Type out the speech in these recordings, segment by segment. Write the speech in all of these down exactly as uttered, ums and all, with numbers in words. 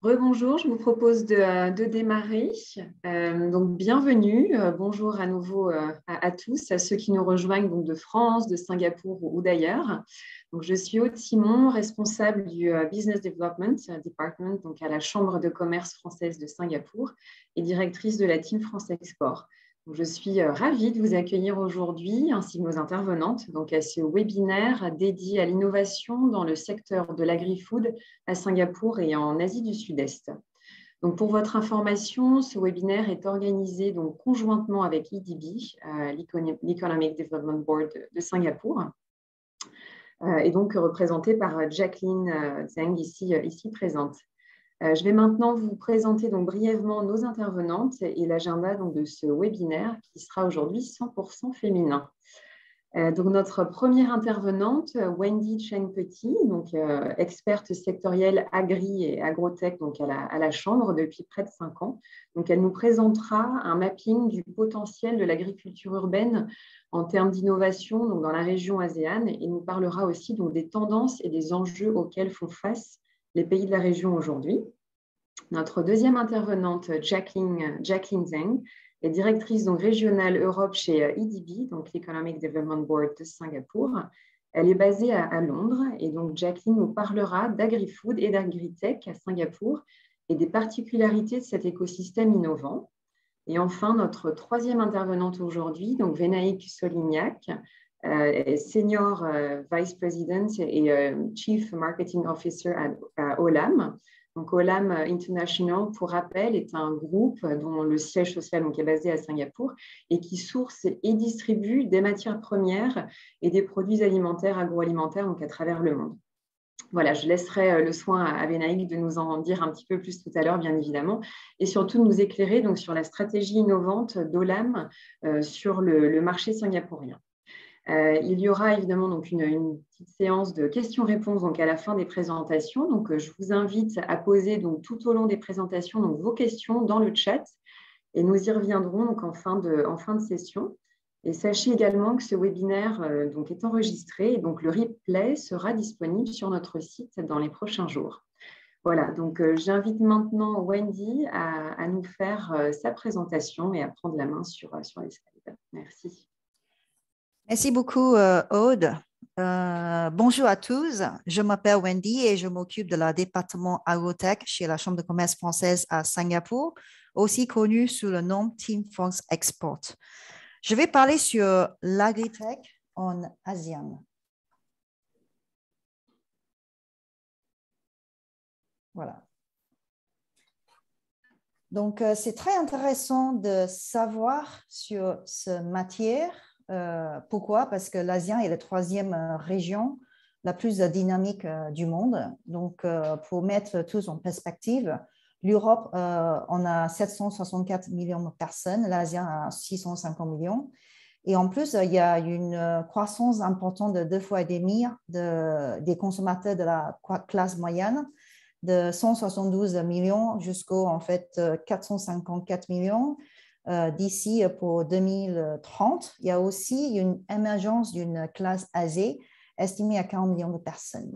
Rebonjour, je vous propose de, de démarrer. Euh, donc, bienvenue. Euh, bonjour à nouveau euh, à, à tous, à ceux qui nous rejoignent donc, de France, de Singapour ou, ou d'ailleurs. Donc, je suis Aude Simon, responsable du uh, Business Development Department donc à la Chambre de commerce française de Singapour et directrice de la Team France Export. Donc, je suis euh, ravie de vous accueillir aujourd'hui, ainsi que nos intervenantes, donc à ce webinaire dédié à l'innovation dans le secteur de l'agri-food à Singapour et en Asie du Sud-Est. Donc, pour votre information, ce webinaire est organisé donc, conjointement avec E D B, euh, l'Economic Development Board de Singapour, euh, et donc représenté par Jacqueline euh, Zheng, ici, ici présente. Euh, je vais maintenant vous présenter donc brièvement nos intervenantes et l'agenda donc de ce webinaire qui sera aujourd'hui cent pour cent féminin. Euh, donc notre première intervenante, Wendy Cheng-Petit, donc euh, experte sectorielle agri et agrotech donc à la, à la Chambre depuis près de cinq ans. Donc elle nous présentera un mapping du potentiel de l'agriculture urbaine en termes d'innovation donc dans la région ASEAN et nous parlera aussi donc des tendances et des enjeux auxquels font face les pays de la région aujourd'hui. Notre deuxième intervenante, Jacqueline, Jacqueline Zheng, est directrice donc, régionale Europe chez E D B, donc l'Economic Development Board de Singapour. Elle est basée à, à Londres et donc Jacqueline nous parlera d'agri-food et d'agri-tech à Singapour et des particularités de cet écosystème innovant. Et enfin, notre troisième intervenante aujourd'hui, donc Vénaïque Solignac, euh, Senior euh, Vice President et euh, Chief Marketing Officer à, à Olam. Donc, Olam International, pour rappel, est un groupe dont le siège social donc, est basé à Singapour et qui source et distribue des matières premières et des produits alimentaires, agroalimentaires donc, à travers le monde. Voilà, je laisserai le soin à Vénaïque de nous en dire un petit peu plus tout à l'heure, bien évidemment, et surtout de nous éclairer donc, sur la stratégie innovante d'Olam euh, sur le, le marché singapourien. Euh, il y aura évidemment donc une, une petite séance de questions-réponses donc à la fin des présentations. Donc, euh, je vous invite à poser donc, tout au long des présentations donc, vos questions dans le chat et nous y reviendrons donc, en, fin de, en fin de session. Et sachez également que ce webinaire euh, donc, est enregistré et donc le replay sera disponible sur notre site dans les prochains jours. Voilà, donc euh, j'invite maintenant Wendy à, à nous faire euh, sa présentation et à prendre la main sur, sur les slides. Merci. Merci beaucoup, euh, Aude. Euh, bonjour à tous. Je m'appelle Wendy et je m'occupe de la département agrotech chez la Chambre de commerce française à Singapour, aussi connue sous le nom Team France Export. Je vais parler sur l'agritech en ASEAN. Voilà. Donc, euh, c'est très intéressant de savoir sur cette matière. Euh, pourquoi? Parce que l'ASEAN est la troisième euh, région la plus euh, dynamique euh, du monde. Donc, euh, pour mettre tout en perspective, l'Europe, euh, on a sept cent soixante-quatre millions de personnes, l'ASEAN a six cent cinquante millions. Et en plus, il y a une croissance importante de deux fois et demi de, des consommateurs de la classe moyenne, de cent soixante-douze millions jusqu'au en fait, quatre cent cinquante-quatre millions. Euh, d'ici pour deux mille trente. Il y a aussi une émergence d'une classe âgée estimée à quarante millions de personnes.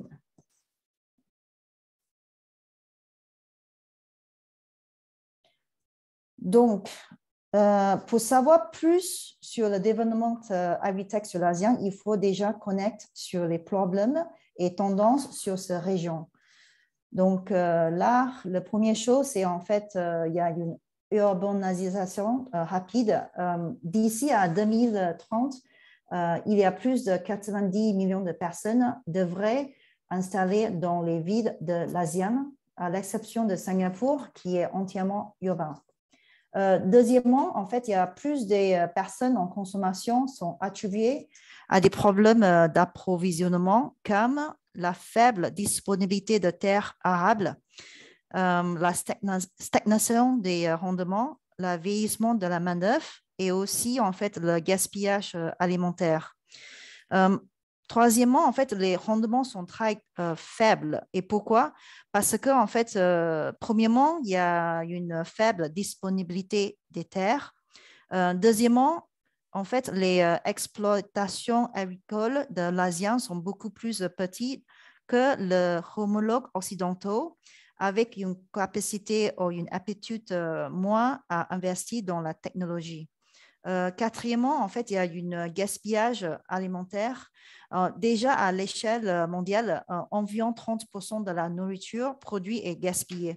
Donc, euh, pour savoir plus sur le développement euh, agritech sur l'ASEAN, il faut déjà connaître sur les problèmes et tendances sur cette région. Donc euh, là, la première chose, c'est en fait, euh, il y a une urbanisation euh, rapide. Euh, D'ici à deux mille trente, euh, il y a plus de quatre-vingt-dix millions de personnes devraient installer dans les villes de l'ASEAN, à l'exception de Singapour, qui est entièrement urbain. Euh, deuxièmement, en fait, il y a plus de personnes en consommation sont attribuées à des problèmes d'approvisionnement comme la faible disponibilité de terres arables, euh, la stagnation des rendements, le vieillissement de la main-d'œuvre et aussi en fait le gaspillage alimentaire. Euh, troisièmement, en fait, les rendements sont très euh, faibles. Et pourquoi? Parce que en fait, euh, premièrement, il y a une faible disponibilité des terres. Euh, deuxièmement, en fait, les euh, exploitations agricoles de l'ASEAN sont beaucoup plus petites que leurs homologues occidentaux, avec une capacité ou une aptitude euh, moins à investir dans la technologie. Euh, quatrièmement, en fait, il y a un gaspillage alimentaire. Euh, déjà, à l'échelle mondiale, euh, environ trente pour cent de la nourriture produite est gaspillée,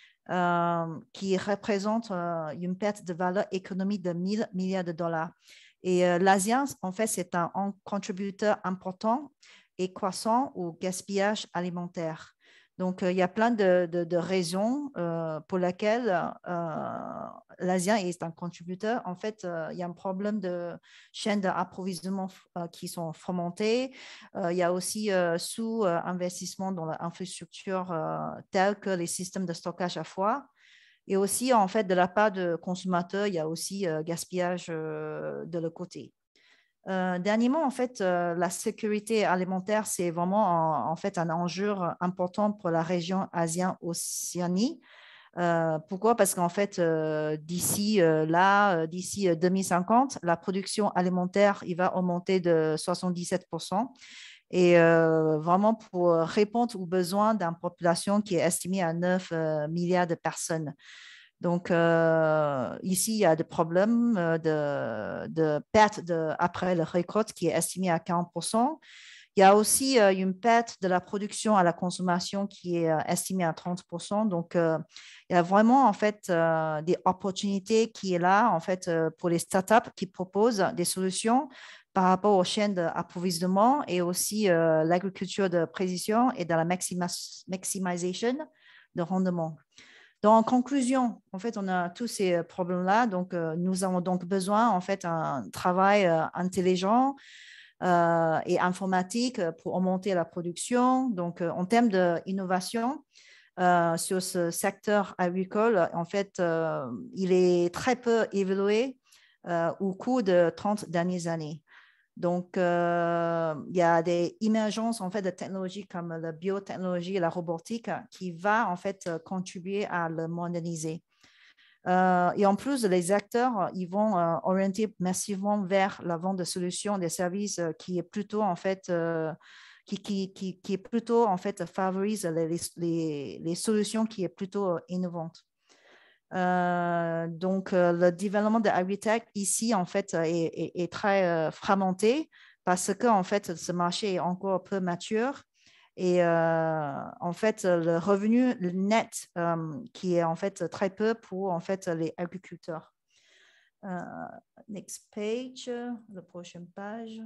euh, qui représente euh, une perte de valeur économique de mille milliards de dollars. Et euh, l'Asie, en fait, c'est un, un contributeur important et croissant au gaspillage alimentaire. Donc, euh, il y a plein de, de, de raisons euh, pour lesquelles euh, l'Asie est un contributeur. En fait, euh, il y a un problème de chaînes d'approvisionnement euh, qui sont fragmentées. Euh, il y a aussi euh, sous-investissement dans l'infrastructure euh, telle que les systèmes de stockage à froid. Et aussi, en fait, de la part de consommateurs, il y a aussi euh, gaspillage euh, de l'autre côté. Euh, dernièrement, en fait, euh, la sécurité alimentaire, c'est vraiment en, en fait un enjeu important pour la région Asie-Océanie. Euh, pourquoi? Parce qu'en fait, euh, d'ici euh, là, euh, d'ici deux mille cinquante, la production alimentaire, il va augmenter de soixante-dix-sept pour cent. Et euh, vraiment pour répondre aux besoins d'une population qui est estimée à neuf euh, milliards de personnes. Donc, euh, ici, il y a des problèmes de, de perte de, après la récolte qui est estimée à quarante pour cent. Il y a aussi euh, une perte de la production à la consommation qui est euh, estimée à trente pour cent. Donc, euh, il y a vraiment en fait euh, des opportunités qui est là en fait euh, pour les startups qui proposent des solutions par rapport aux chaînes d'approvisionnement et aussi euh, l'agriculture de précision et de la maximisation de rendement. Donc, en conclusion, en fait, on a tous ces problèmes-là. Donc, euh, nous avons donc besoin en fait d'un travail euh, intelligent euh, et informatique pour augmenter la production. Donc, euh, en termes d'innovation, euh, sur ce secteur agricole, en fait, euh, il est très peu évolué euh, au cours de trente dernières années. Donc, euh, il y a des émergences en fait, de technologies comme la biotechnologie et la robotique qui va en fait contribuer à le moderniser. Euh, et en plus, les acteurs, ils vont euh, orienter massivement vers la vente de solutions, des services euh, qui est plutôt en fait, euh, qui, qui, qui, qui est plutôt en fait favorise les, les, les solutions qui est plutôt innovantes. Euh, donc, euh, le développement de agritech ici, en fait, est, est, est très euh, fragmenté parce que, en fait, ce marché est encore peu mature. Et euh, en fait, le revenu net euh, qui est en fait très peu pour en fait les agriculteurs. Euh, next page, la prochaine page.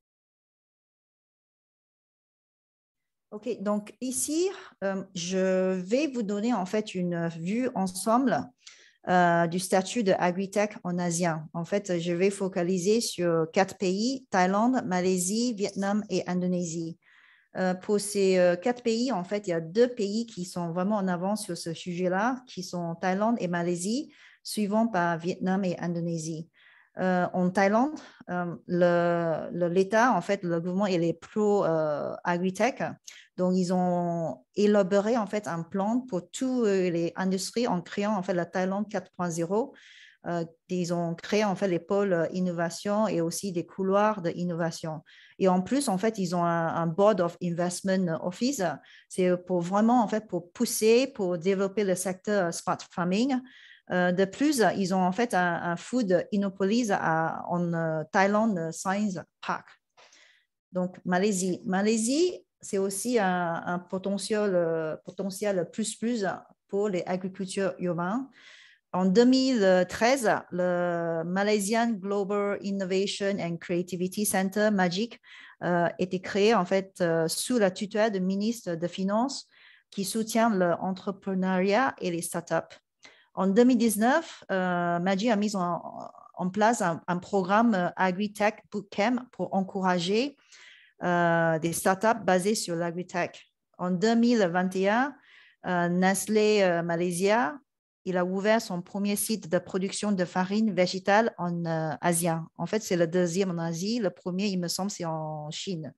OK, donc ici, euh, je vais vous donner en fait une vue ensemble euh, du statut de agritech en Asie. En fait, je vais focaliser sur quatre pays, Thaïlande, Malaisie, Vietnam et Indonésie. Euh, pour ces euh, quatre pays, en fait, il y a deux pays qui sont vraiment en avance sur ce sujet-là, qui sont Thaïlande et Malaisie, suivant par Vietnam et Indonésie. Euh, en Thaïlande, euh, l'État, en fait, le gouvernement, il est pro-agritech. Euh, donc, ils ont élaboré, en fait, un plan pour toutes les industries en créant, en fait, la Thaïlande quatre point zéro. Euh, ils ont créé en fait les pôles innovation et aussi des couloirs d'innovation. Et en plus, en fait, ils ont un, un Board of Investment Office. C'est pour vraiment en fait pour pousser, pour développer le secteur smart farming. Euh, de plus, ils ont en fait un, un Food Innopolis à, en uh, Thailand Science Park. Donc, Malaisie. Malaisie, c'est aussi un, un potentiel, euh, potentiel plus plus pour les agriculteurs urbains. En deux mille treize, le Malaysian Global Innovation and Creativity Center, MAGIC, euh, a été créé en fait euh, sous la tutelle du ministre des Finances qui soutient l'entrepreneuriat et les startups. En deux mille dix-neuf, euh, MAGIC a mis en, en place un, un programme AgriTech Bootcamp pour encourager euh, des startups basées sur l'agritech. En deux mille vingt et un, euh, Nestlé euh, Malaysia, il a ouvert son premier site de production de farine végétale en euh, Asie. En fait, c'est le deuxième en Asie. Le premier, il me semble, c'est en Chine.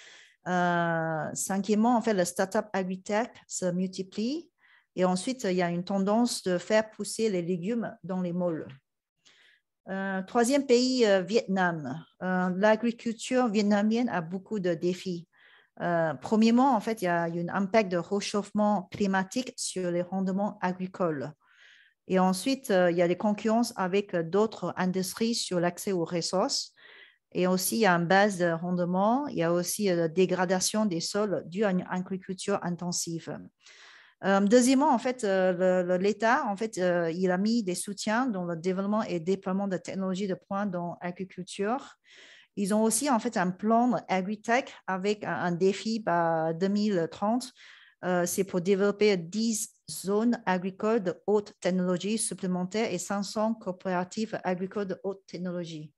Euh, cinquièmement, en fait, le startup agritech se multiplie. Et ensuite, il y a une tendance de faire pousser les légumes dans les moles. Euh, troisième pays, euh, Vietnam. Euh, L'agriculture vietnamienne a beaucoup de défis. Euh, premièrement, en fait, il y a un impact de réchauffement climatique sur les rendements agricoles. Et ensuite, euh, il y a des concurrences avec d'autres industries sur l'accès aux ressources. Et aussi, il y a une base de rendement. Il y a aussi la dégradation des sols due à une agriculture intensive. Euh, deuxièmement, en fait, euh, l'État, en fait, euh, il a mis des soutiens dans le développement et déploiement de technologies de pointe dans l'agriculture. Ils ont aussi, en fait, un plan AgriTech avec un, un défi par deux mille trente. Euh, c'est pour développer dix zones agricoles de haute technologie supplémentaires et cinq cents coopératives agricoles de haute technologie.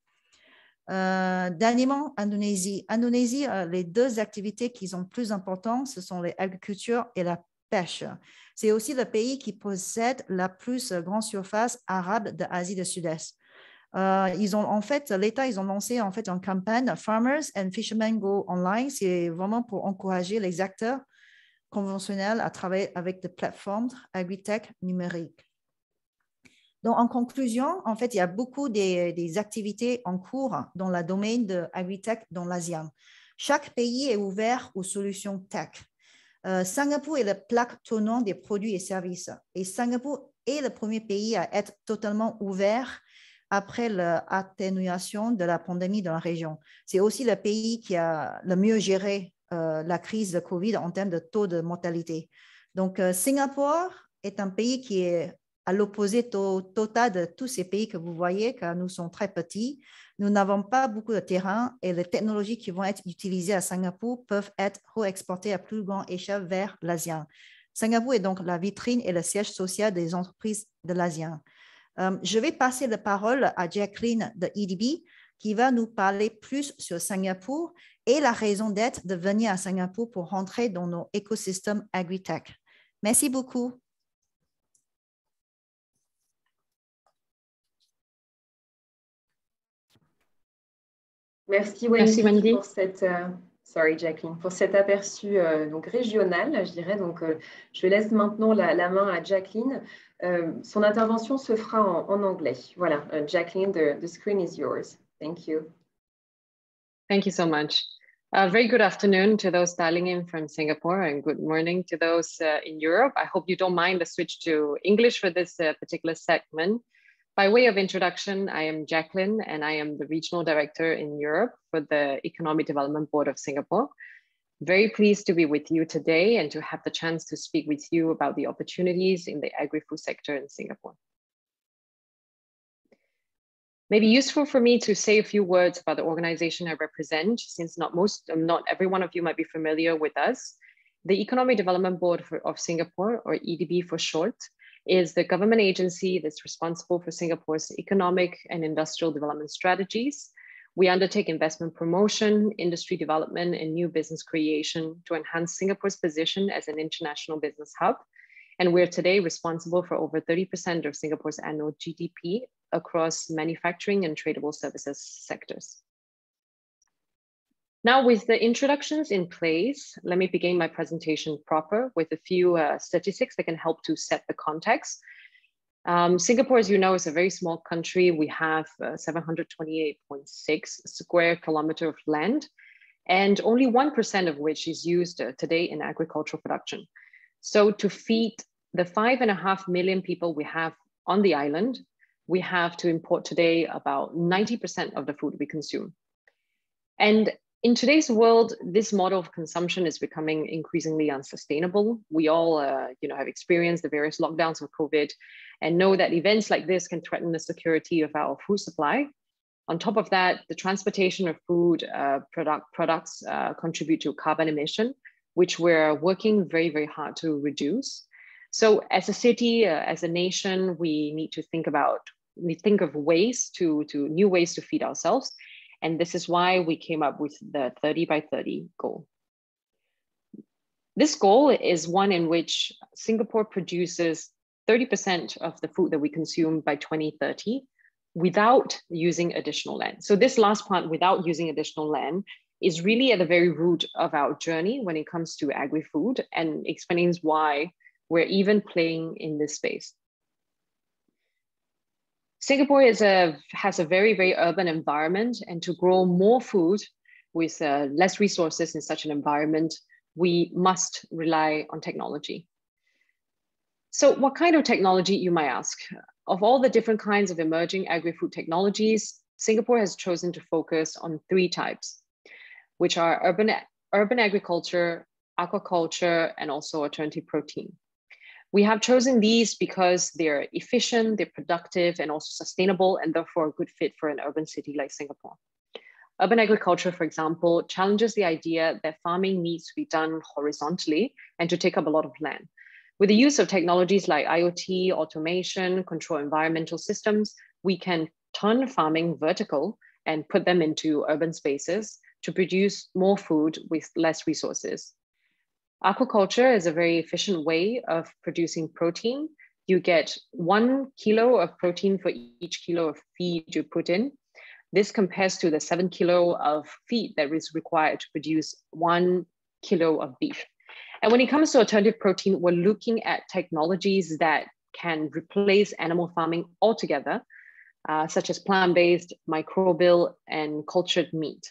Euh, dernièrement, Indonésie. Indonésie, euh, les deux activités qui sont plus importantes, ce sont l'agriculture et la pêche. C'est aussi le pays qui possède la plus grande surface arabe de l'Asie du Sud-Est. Euh, ils ont en fait, l'État, ils ont lancé en fait une campagne Farmers and Fishermen Go Online. C'est vraiment pour encourager les acteurs conventionnels à travailler avec des plateformes agritech numériques. Donc, en conclusion, en fait, il y a beaucoup des, des activités en cours dans le domaine de agritech dans l'ASEAN. Chaque pays est ouvert aux solutions tech. Euh, Singapour est la plaque tournante des produits et services. Et Singapour est le premier pays à être totalement ouvert après l'atténuation de la pandémie dans la région. C'est aussi le pays qui a le mieux géré euh, la crise de Covid en termes de taux de mortalité. Donc, euh, Singapour est un pays qui est à l'opposé to total de tous ces pays que vous voyez, car nous sommes très petits. Nous n'avons pas beaucoup de terrain et les technologies qui vont être utilisées à Singapour peuvent être réexportées à plus grande échelle vers l'ASEAN. Singapour est donc la vitrine et le siège social des entreprises de l'ASEAN. Euh, je vais passer la parole à Jacqueline de E D B qui va nous parler plus sur Singapour et la raison d'être de venir à Singapour pour rentrer dans nos écosystèmes agritech. Merci beaucoup. Merci Wendy, Merci Wendy. pour cette, euh, sorry Jacqueline, pour cet aperçu euh, donc régional, je dirais. Donc, euh, je laisse maintenant la, la main à Jacqueline. Euh, son intervention se fera en, en anglais. Voilà, uh, Jacqueline, the, the screen is yours. Thank you. Thank you so much. Uh, very good afternoon to those dialing in from Singapore, and good morning to those uh, in Europe. I hope you don't mind the switch to English for this uh, particular segment. By way of introduction, I am Jacqueline, and I am the Regional Director in Europe for the Economic Development Board of Singapore. Very pleased to be with you today and to have the chance to speak with you about the opportunities in the agri-food sector in Singapore. Maybe useful for me to say a few words about the organization I represent, since not most, not every one of you might be familiar with us. The Economic Development Board for, of Singapore, or E D B for short, is the government agency that's responsible for Singapore's economic and industrial development strategies. We undertake investment promotion, industry development, and new business creation to enhance Singapore's position as an international business hub. And we're today responsible for over thirty percent of Singapore's annual G D P across manufacturing and tradable services sectors. Now, with the introductions in place, let me begin my presentation proper with a few uh, statistics that can help to set the context. Um, Singapore, as you know, is a very small country. We have uh, seven hundred twenty-eight point six square kilometer of land, and only one percent of which is used uh, today in agricultural production. So to feed the five and a half million people we have on the island, we have to import today about ninety percent of the food we consume. And in today's world, this model of consumption is becoming increasingly unsustainable. We all uh, you know, have experienced the various lockdowns of COVID and know that events like this can threaten the security of our food supply. On top of that, the transportation of food uh, product, products uh, contribute to carbon emission, which we're working very, very hard to reduce. So as a city, uh, as a nation, we need to think about, we think of ways to, to new ways to feed ourselves. And this is why we came up with the thirty by thirty goal. This goal is one in which Singapore produces thirty percent of the food that we consume by twenty thirty without using additional land. So this last part, without using additional land, is really at the very root of our journey when it comes to agri-food, and explains why we're even playing in this space. Singapore is a, has a very, very urban environment, and to grow more food, with uh, less resources in such an environment, we must rely on technology. So what kind of technology, you might ask? Of all the different kinds of emerging agri-food technologies, Singapore has chosen to focus on three types, which are urban, urban agriculture, aquaculture, and also alternative protein. We have chosen these because they're efficient, they're productive, and also sustainable, and therefore a good fit for an urban city like Singapore. Urban agriculture, for example, challenges the idea that farming needs to be done horizontally and to take up a lot of land. With the use of technologies like I O T, automation, control environmental systems, we can turn farming vertical and put them into urban spaces to produce more food with less resources. Aquaculture is a very efficient way of producing protein. You get one kilo of protein for each kilo of feed you put in. This compares to the seven kilo of feed that is required to produce one kilo of beef. And when it comes to alternative protein, we're looking at technologies that can replace animal farming altogether, uh, such as plant-based, microbial, and cultured meat.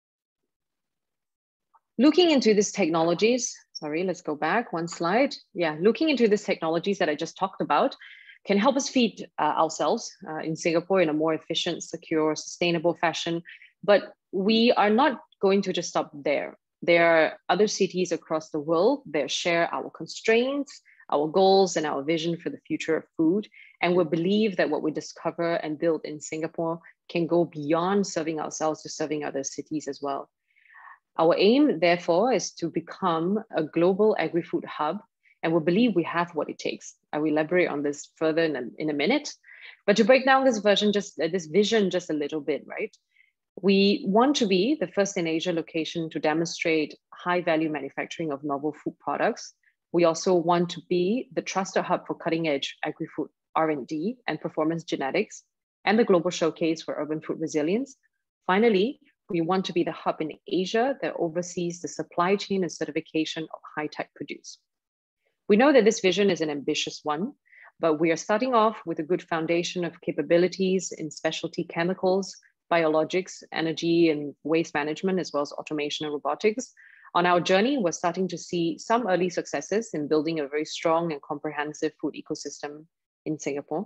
Looking into these technologies, sorry, let's go back one slide. Yeah, looking into these technologies that I just talked about can help us feed uh, ourselves uh, in Singapore in a more efficient, secure, sustainable fashion. But we are not going to just stop there. There are other cities across the world that share our constraints, our goals, and our vision for the future of food. And we believe that what we discover and build in Singapore can go beyond serving ourselves to serving other cities as well. Our aim, therefore, is to become a global agri-food hub, and we believe we have what it takes. I will elaborate on this further in a, in a minute. But to break down this version, just uh, this vision just a little bit, right? We want to be the first in Asia location to demonstrate high-value manufacturing of novel food products. We also want to be the trusted hub for cutting-edge agri-food R and D and performance genetics, and the global showcase for urban food resilience. Finally, we want to be the hub in Asia that oversees the supply chain and certification of high-tech produce. We know that this vision is an ambitious one, but we are starting off with a good foundation of capabilities in specialty chemicals, biologics, energy and waste management, as well as automation and robotics. On our journey, we're starting to see some early successes in building a very strong and comprehensive food ecosystem in Singapore.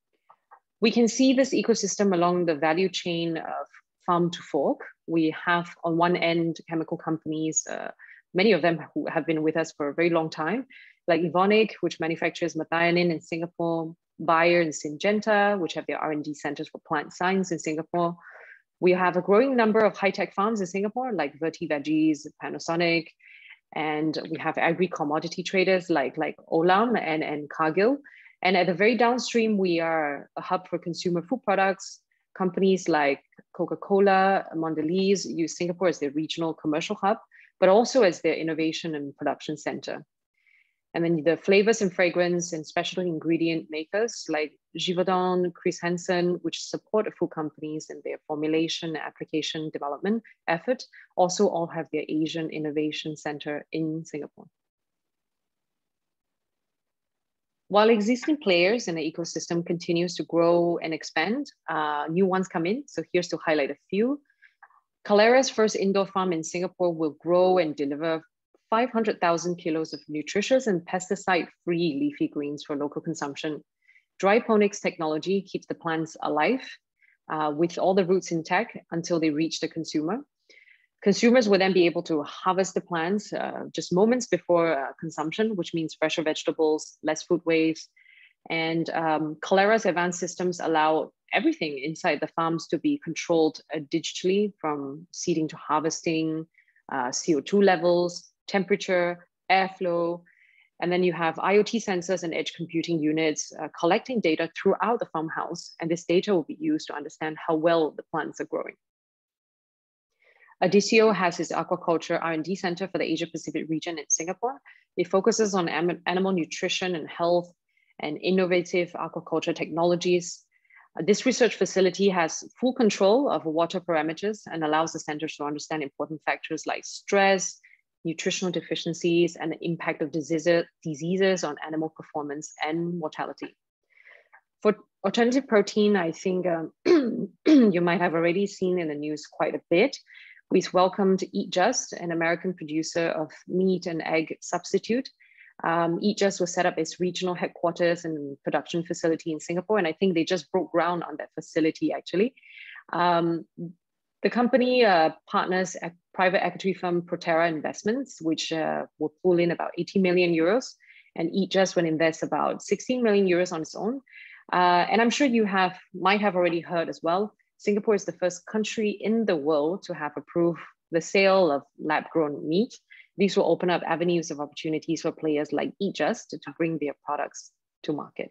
We can see this ecosystem along the value chain of farm to fork. We have on one end chemical companies, uh, many of them who have been with us for a very long time, like Evonik, which manufactures methionine in Singapore, Bayer and Syngenta, which have their R and D centers for plant science in Singapore. We have a growing number of high-tech farms in Singapore, like Verti Veggies, Panasonic, and we have agri-commodity traders like, like Olam and, and Cargill. And at the very downstream, we are a hub for consumer food products. Companies like Coca-Cola, Mondelez use Singapore as their regional commercial hub, but also as their innovation and production center. And then the flavors and fragrance and specialty ingredient makers like Givaudan, Chris Hansen, which support food companies in their formulation and application development effort, also all have their Asian Innovation Center in Singapore. While existing players in the ecosystem continues to grow and expand, uh, new ones come in. So here's to highlight a few. Kalera's first indoor farm in Singapore will grow and deliver five hundred thousand kilos of nutritious and pesticide-free leafy greens for local consumption. Dryponics technology keeps the plants alive uh, with all the roots intact until they reach the consumer. Consumers will then be able to harvest the plants uh, just moments before uh, consumption, which means fresher vegetables, less food waste. And um, Kalera's advanced systems allow everything inside the farms to be controlled uh, digitally, from seeding to harvesting, uh, C O two levels, temperature, airflow. And then you have I O T sensors and edge computing units uh, collecting data throughout the farmhouse. And this data will be used to understand how well the plants are growing. Adissio has its aquaculture R and D center for the Asia Pacific region in Singapore. It focuses on animal nutrition and health and innovative aquaculture technologies. Uh, this research facility has full control of water parameters and allows the centers to understand important factors like stress, nutritional deficiencies, and the impact of diseases, diseases on animal performance and mortality. For alternative protein, I think um, you might have already seen in the news quite a bit. We welcomed Eat Just, an American producer of meat and egg substitute. Um, Eat Just was set up as regional headquarters and production facility in Singapore, and I think they just broke ground on that facility actually. Um, the company uh, partners a private equity firm Proterra Investments, which uh, will pull in about eighty million euros, and Eat Just will invest about sixteen million euros on its own. Uh, and I'm sure you have might have already heard as well, Singapore is the first country in the world to have approved the sale of lab-grown meat. These will open up avenues of opportunities for players like Eat Just to bring their products to market.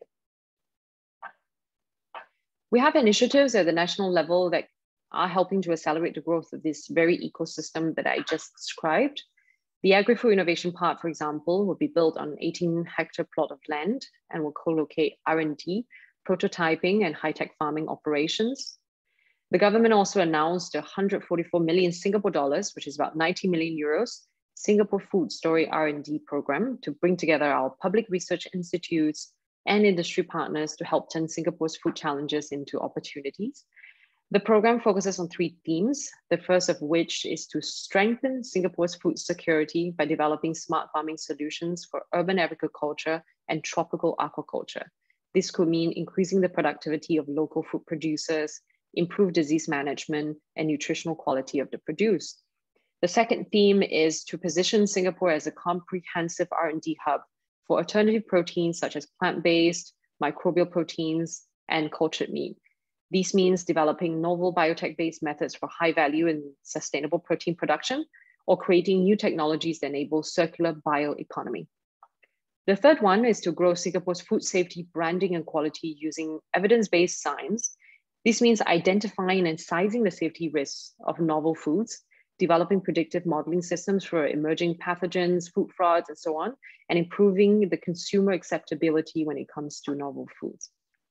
We have initiatives at the national level that are helping to accelerate the growth of this very ecosystem that I just described. The Agri-Food Innovation Park, for example, will be built on an eighteen hectare plot of land and will co-locate R and D, prototyping and high-tech farming operations. The government also announced one hundred forty-four million Singapore dollars, which is about ninety million euros, Singapore Food Story R and D program to bring together our public research institutes and industry partners to help turn Singapore's food challenges into opportunities. The program focuses on three themes, the first of which is to strengthen Singapore's food security by developing smart farming solutions for urban agriculture and tropical aquaculture. This could mean increasing the productivity of local food producers, improve disease management, and nutritional quality of the produce. The second theme is to position Singapore as a comprehensive R and D hub for alternative proteins such as plant-based, microbial proteins, and cultured meat. This means developing novel biotech-based methods for high value and sustainable protein production, or creating new technologies that enable circular bioeconomy. The third one is to grow Singapore's food safety branding and quality using evidence-based science. This means identifying and sizing the safety risks of novel foods, developing predictive modeling systems for emerging pathogens, food frauds, and so on, and improving the consumer acceptability when it comes to novel foods.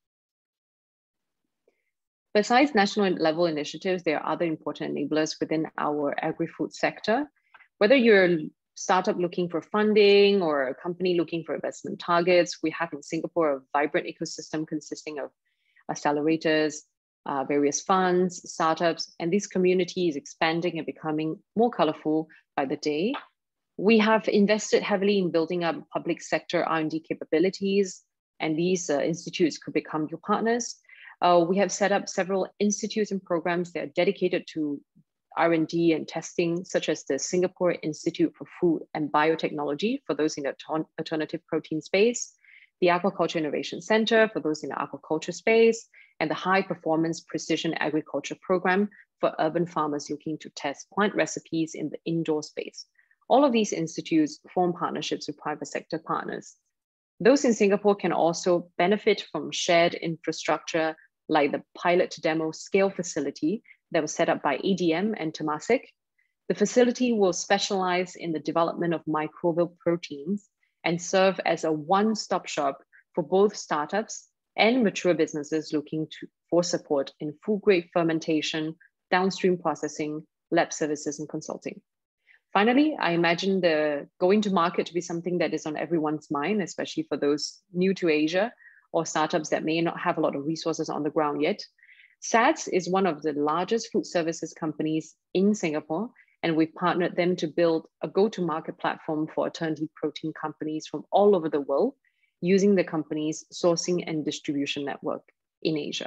Besides national level initiatives, there are other important enablers within our agri-food sector. Whether you're a startup looking for funding or a company looking for investment targets, we have in Singapore a vibrant ecosystem consisting of accelerators, uh, various funds, startups, and this community is expanding and becoming more colorful by the day. We have invested heavily in building up public sector R and D capabilities, and these uh, institutes could become your partners. Uh, we have set up several institutes and programs that are dedicated to R and D and testing, such as the Singapore Institute for Food and Biotechnology for those in the alternative protein space, the Aquaculture Innovation Center for those in the aquaculture space, and the High Performance Precision Agriculture Program for urban farmers looking to test plant recipes in the indoor space. All of these institutes form partnerships with private sector partners. Those in Singapore can also benefit from shared infrastructure like the pilot to demo scale facility that was set up by A D M and Temasek. The facility will specialize in the development of microbial proteins and serve as a one-stop shop for both startups and mature businesses looking to, for support in food-grade fermentation, downstream processing, lab services, and consulting. Finally, I imagine the going to market to be something that is on everyone's mind, especially for those new to Asia or startups that may not have a lot of resources on the ground yet. S A T S is one of the largest food services companies in Singapore, and we've partnered them to build a go-to-market platform for alternative protein companies from all over the world, using the company's sourcing and distribution network in Asia.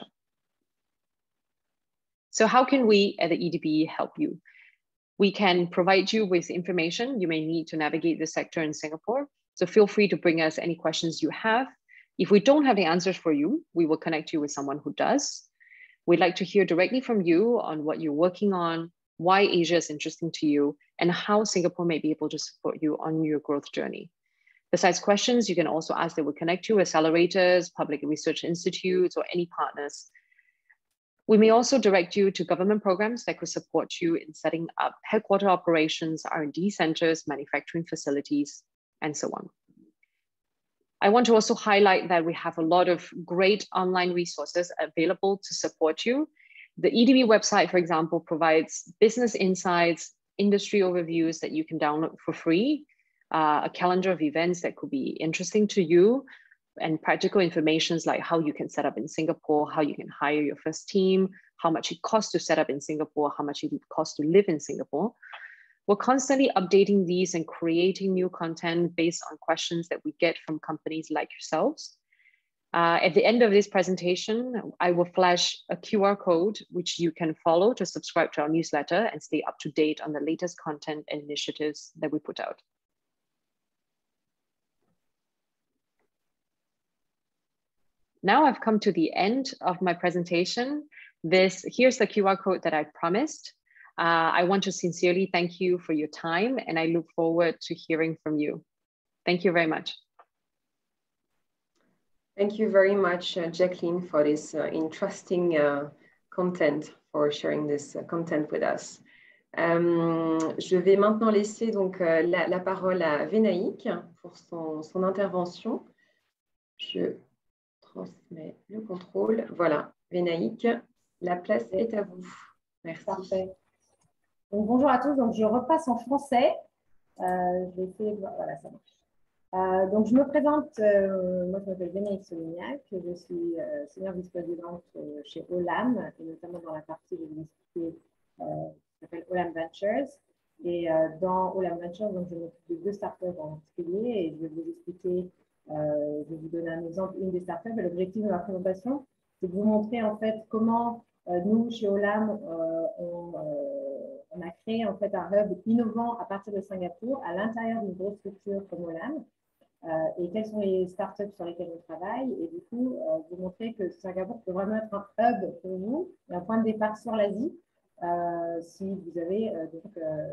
So how can we at the E D B help you? We can provide you with information you may need to navigate the sector in Singapore. So feel free to bring us any questions you have. If we don't have the answers for you, we will connect you with someone who does. We'd like to hear directly from you on what you're working on, why Asia is interesting to you, and how Singapore may be able to support you on your growth journey. Besides questions, you can also ask that we connect you with accelerators, public research institutes, or any partners. We may also direct you to government programs that could support you in setting up headquarter operations, R and D centers, manufacturing facilities, and so on. I want to also highlight that we have a lot of great online resources available to support you. The E D B website, for example, provides business insights, industry overviews that you can download for free, uh, a calendar of events that could be interesting to you, and practical information like how you can set up in Singapore, how you can hire your first team, how much it costs to set up in Singapore, how much it costs to live in Singapore. We're constantly updating these and creating new content based on questions that we get from companies like yourselves. Uh, at the end of this presentation, I will flash a Q R code, which you can follow to subscribe to our newsletter and stay up to date on the latest content and initiatives that we put out. Now I've come to the end of my presentation. This, here's the Q R code that I promised. Uh, I want to sincerely thank you for your time, and I look forward to hearing from you. Thank you very much. Thank you very much, uh, Jacqueline, for this uh, interesting uh, content, for sharing this uh, content with us. Euh, je vais maintenant laisser donc euh, la, la parole à Vénaïque pour son, son intervention. Je transmets le contrôle. Voilà, Vénaïque, la place est à vous. Merci. Parfait. Donc, bonjour à tous. Donc, je repasse en français. Euh, je vais essayer de voir. Voilà, ça marche. Euh, donc, je me présente. Euh, moi, je m'appelle Vénaïque Solignac. Je suis euh, senior vice-présidente euh, chez Olam, et notamment dans la partie de l'université euh, qui s'appelle Olam Ventures. Et euh, dans Olam Ventures, donc, je m'occupe de deux startups en particulier, et je vais vous expliquer, euh, je vais vous donner un exemple, une des startups. Et l'objectif de ma présentation, c'est de vous montrer en fait comment euh, nous, chez Olam, euh, on, euh, on a créé en fait un hub innovant à partir de Singapour, à l'intérieur d'une grosse structure comme Olam. Euh, et quelles sont les startups sur lesquelles on travaille, et du coup, euh, vous montrer que Singapour peut vraiment être un hub pour vous, et un point de départ sur l'Asie, euh, si vous avez euh, donc, euh,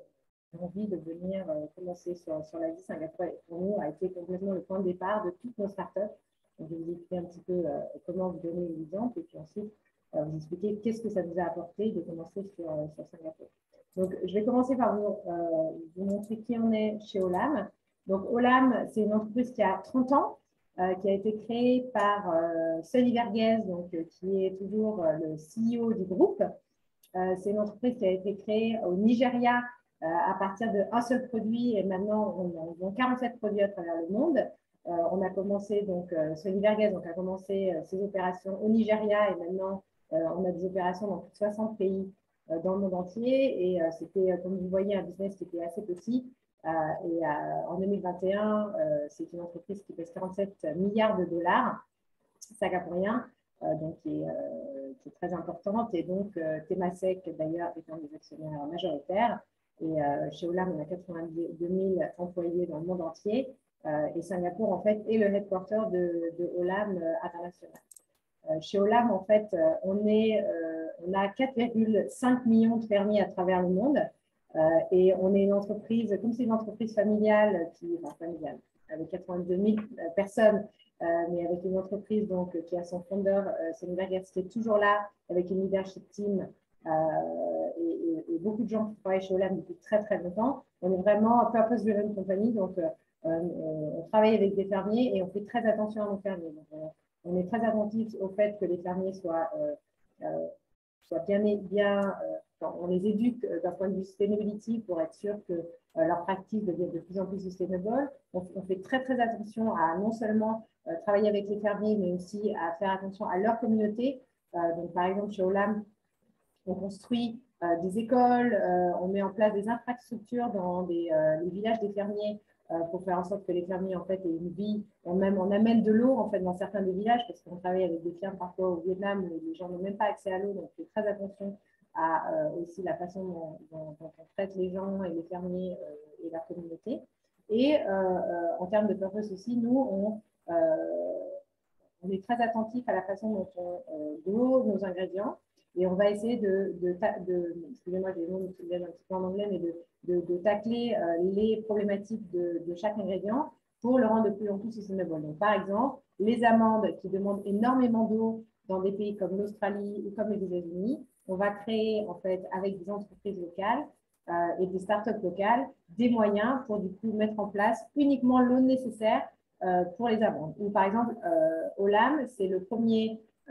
envie de venir euh, commencer sur, sur l'Asie. Singapour, pour nous, a été complètement le point de départ de toutes nos startups. Donc, je vais vous expliquer un petit peu euh, comment vous donner les exemples, et puis ensuite, euh, vous expliquer qu'est-ce que ça vous a apporté de commencer sur, euh, sur Singapour. Donc, je vais commencer par vous, euh, vous montrer qui on est chez Olam. Donc, Olam, c'est une entreprise qui a trente ans, euh, qui a été créée par euh, Sonny Verghese, donc, euh, qui est toujours euh, le C E O du groupe. Euh, c'est une entreprise qui a été créée au Nigeria euh, à partir d'un seul produit, et maintenant, on a quarante-sept produits à travers le monde. Euh, on a commencé, donc, euh, Sonny Verghese donc, a commencé euh, ses opérations au Nigeria, et maintenant, euh, on a des opérations dans plus de soixante pays euh, dans le monde entier. Et euh, c'était, euh, comme vous voyez, un business qui était assez petit. Euh, et euh, en deux mille vingt et un, euh, c'est une entreprise qui pèse quarante-sept milliards de dollars, singapouriens, euh, donc qui est, euh, qui est très importante. Et donc, euh, Temasek, d'ailleurs, est un des actionnaires majoritaires. Et euh, chez Olam, on a quatre-vingt-deux mille employés dans le monde entier. Euh, et Singapour, en fait, est le headquarter de, de Olam euh, international. Euh, chez Olam, en fait, euh, on, est, euh, on a quatre virgule cinq millions de fermiers à travers le monde. Euh, et on est une entreprise, comme c'est une entreprise familiale, qui, enfin, familiale, avec quatre-vingt-deux mille personnes, euh, mais avec une entreprise donc, qui a son fondeur, euh, Sonny Verghese, qui est toujours là, avec une leadership team euh, et, et, et beaucoup de gens qui travaillent chez Olam depuis très très longtemps. On est vraiment un purpose-driven company, donc euh, on, on travaille avec des fermiers et on fait très attention à nos fermiers. Donc, euh, on est très attentif au fait que les fermiers soient, euh, euh, soient bien, bien euh, on les éduque d'un point de vue sustainability pour être sûr que euh, leurs pratiques deviennent de plus en plus sustainable. On, on fait très, très attention à non seulement euh, travailler avec les fermiers, mais aussi à faire attention à leur communauté. Euh, donc, par exemple, chez Olam, on construit euh, des écoles, euh, on met en place des infrastructures dans des, euh, les villages des fermiers euh, pour faire en sorte que les fermiers en fait, aient une vie. On, même, on amène de l'eau en fait, dans certains des villages, parce qu'on travaille avec des fermes parfois au Vietnam où les gens n'ont même pas accès à l'eau, donc on fait très attention à euh, aussi la façon dont, dont, dont on traite les gens et les fermiers euh, et la communauté. Et euh, euh, en termes de purpose aussi, nous, on, euh, on est très attentif à la façon dont on euh, grow nos ingrédients. Et on va essayer de, de, de excusez-moi, j'ai les mots qui viennent un petit peu en anglais, mais de, de, de tacler euh, les problématiques de, de chaque ingrédient pour le rendre de plus en plus sustainable. Donc, par exemple, les amandes qui demandent énormément d'eau dans des pays comme l'Australie ou comme les États-Unis, on va créer, en fait, avec des entreprises locales euh, et des startups locales, des moyens pour, du coup, mettre en place uniquement l'eau nécessaire euh, pour les amandes. Ou, par exemple, euh, Olam, c'est le premier euh,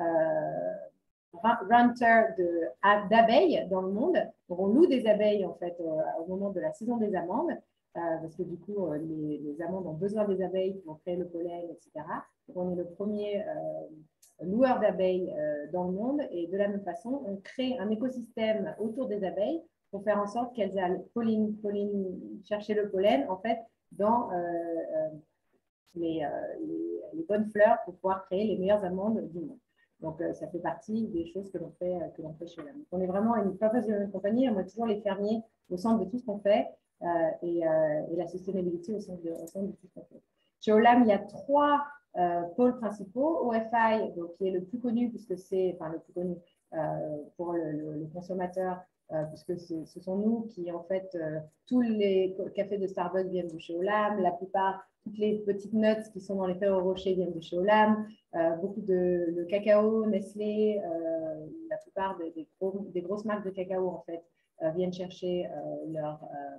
rancher d'abeilles dans le monde. Donc, on loue des abeilles en fait euh, au moment de la saison des amandes, euh, parce que du coup, euh, les, les amandes ont besoin des abeilles pour créer le pollen, et cetera. Donc, on est le premier euh, loueurs d'abeilles euh, dans le monde. Et de la même façon, on crée un écosystème autour des abeilles pour faire en sorte qu'elles aillent pollen, pollen, chercher le pollen en fait dans euh, euh, les, euh, les, les bonnes fleurs pour pouvoir créer les meilleures amandes du monde. Donc, euh, ça fait partie des choses que l'on fait, euh, que l'on fait chez Olam. On est vraiment une professionnelle compagnie. On a toujours les fermiers au centre de tout ce qu'on fait euh, et, euh, et la sustainability au centre de, au centre de tout ce qu'on fait. Chez Olam, il y a trois euh, pôles principaux. O F I, donc, qui est le plus connu puisque c'est, enfin le plus connu euh, pour le, le, le consommateur, euh, puisque ce sont nous qui, en fait, euh, tous les cafés de Starbucks viennent de chez Olam, la plupart toutes les petites nuts qui sont dans les Ferrero Rocher viennent de chez Olam, euh, beaucoup de le cacao, Nestlé, euh, la plupart des, des, gros, des grosses marques de cacao en fait euh, viennent chercher euh, leur, euh,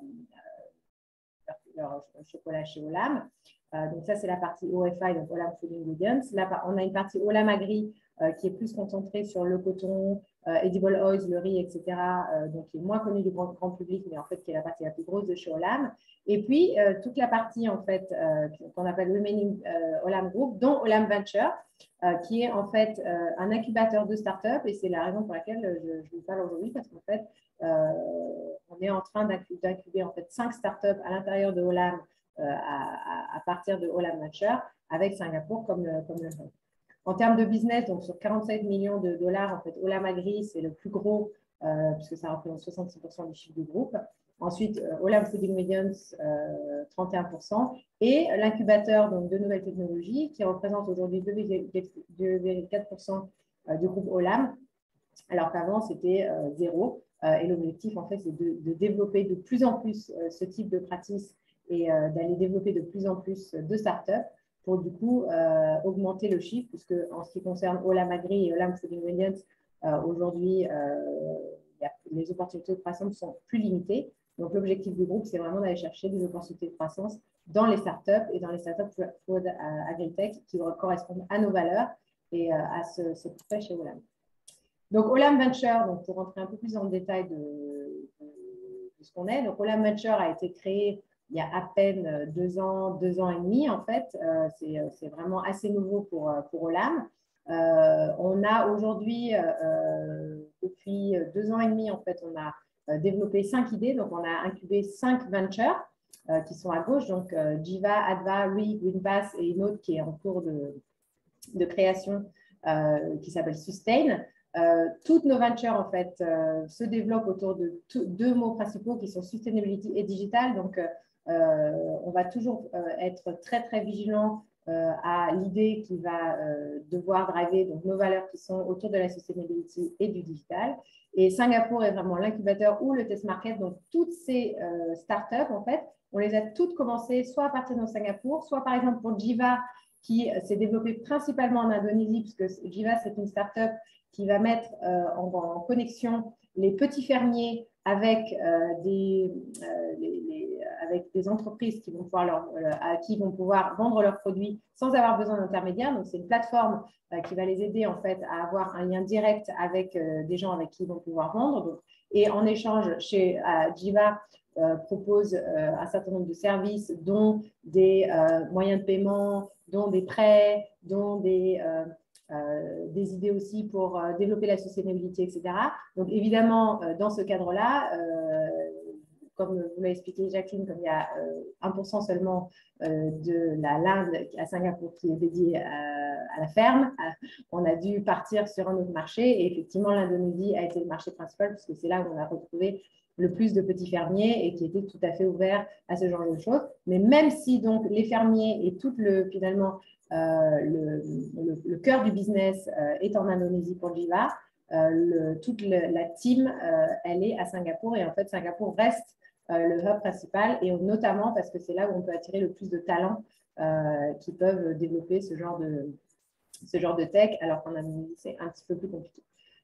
leur, leur chocolat chez Olam. Euh, donc ça c'est la partie O F I, donc Olam Food Ingredients. Là on a une partie Olam Agri euh, qui est plus concentrée sur le coton, euh, edible oils, le riz, et cetera. Euh, donc qui est moins connue du grand, grand public, mais en fait qui est la partie la plus grosse de chez Olam. Et puis, euh, toute la partie, en fait, euh, qu'on appelle Remaining euh, Olam Group, dont Olam Venture, euh, qui est en fait euh, un incubateur de start-up. Et c'est la raison pour laquelle je, je vous parle aujourd'hui, parce qu'en fait, euh, on est en train d'incuber en fait cinq start-up à l'intérieur de Olam euh, à, à partir de Olam Venture, avec Singapour comme le, comme le hub. En termes de business, donc sur quarante-sept millions de dollars, en fait, Olam Agri, c'est le plus gros, euh, puisque ça représente soixante-six pour cent du chiffre du groupe. Ensuite, euh, Olam Food Ingredients, euh, trente et un pour cent. Et l'incubateur de nouvelles technologies, qui représente aujourd'hui deux virgule quatre pour cent du groupe Olam, alors qu'avant, c'était euh, zéro. Euh, et l'objectif, en fait, c'est de, de développer de plus en plus euh, ce type de pratique et euh, d'aller développer de plus en plus de startups pour, du coup, euh, augmenter le chiffre, puisque en ce qui concerne Olam Agri et Olam Food Ingredients, euh, aujourd'hui, euh, les opportunités de croissance sont plus limitées. Donc, l'objectif du groupe, c'est vraiment d'aller chercher des opportunités de croissance dans les startups et dans les startups food agritech qui correspondent à nos valeurs et à ce, ce qu'on fait chez Olam. Donc, Olam Venture, donc, pour rentrer un peu plus dans le détail de, de, de ce qu'on est, donc Olam Venture a été créé il y a à peine deux ans, deux ans et demi, en fait. Euh, c'est vraiment assez nouveau pour, pour Olam. Euh, on a aujourd'hui, euh, depuis deux ans et demi, en fait, on a développé cinq idées. Donc, on a incubé cinq ventures euh, qui sont à gauche. Donc, euh, Jiva, Adva, Rui, Greenpass et une autre qui est en cours de, de création euh, qui s'appelle Sustain. Euh, toutes nos ventures, en fait, euh, se développent autour de deux mots principaux qui sont sustainability et digital. Donc, euh, on va toujours euh, être très, très vigilant euh, à l'idée qui va euh, devoir driver donc, nos valeurs qui sont autour de la sustainability et du digital. Et Singapour est vraiment l'incubateur ou le test market. Donc, toutes ces euh, startups, en fait, on les a toutes commencées soit à partir de Singapour, soit par exemple pour Jiva, qui s'est développée principalement en Indonésie, puisque Jiva, c'est une startup qui va mettre euh, en, en connexion les petits fermiers avec, euh, des, euh, les, les, avec des entreprises qui vont pouvoir leur, euh, à qui vont pouvoir vendre leurs produits sans avoir besoin d'intermédiaires. Donc, c'est une plateforme euh, qui va les aider en fait à avoir un lien direct avec euh, des gens avec qui ils vont pouvoir vendre. Donc, et en échange, chez euh, Jiva euh, propose euh, un certain nombre de services, dont des euh, moyens de paiement, dont des prêts, dont des euh, Euh, des idées aussi pour euh, développer la sustainability, et cetera. Donc, évidemment, euh, dans ce cadre-là, euh, comme vous l'avez expliqué, Jacqueline, comme il y a euh, un pour cent seulement euh, de la l'Inde à Singapour qui est dédiée à, à la ferme, à, on a dû partir sur un autre marché. Et effectivement, l'Indonésie a été le marché principal puisque c'est là où on a retrouvé le plus de petits fermiers et qui étaient tout à fait ouverts à ce genre de choses. Mais même si donc les fermiers et tout le finalement euh, le, le, le cœur du business euh, est en Indonésie pour Jiva, euh, le, toute le, la team euh, elle est à Singapour et en fait Singapour reste euh, le hub principal et notamment parce que c'est là où on peut attirer le plus de talents euh, qui peuvent développer ce genre de, ce genre de tech alors qu'en Indonésie c'est un petit peu plus compliqué.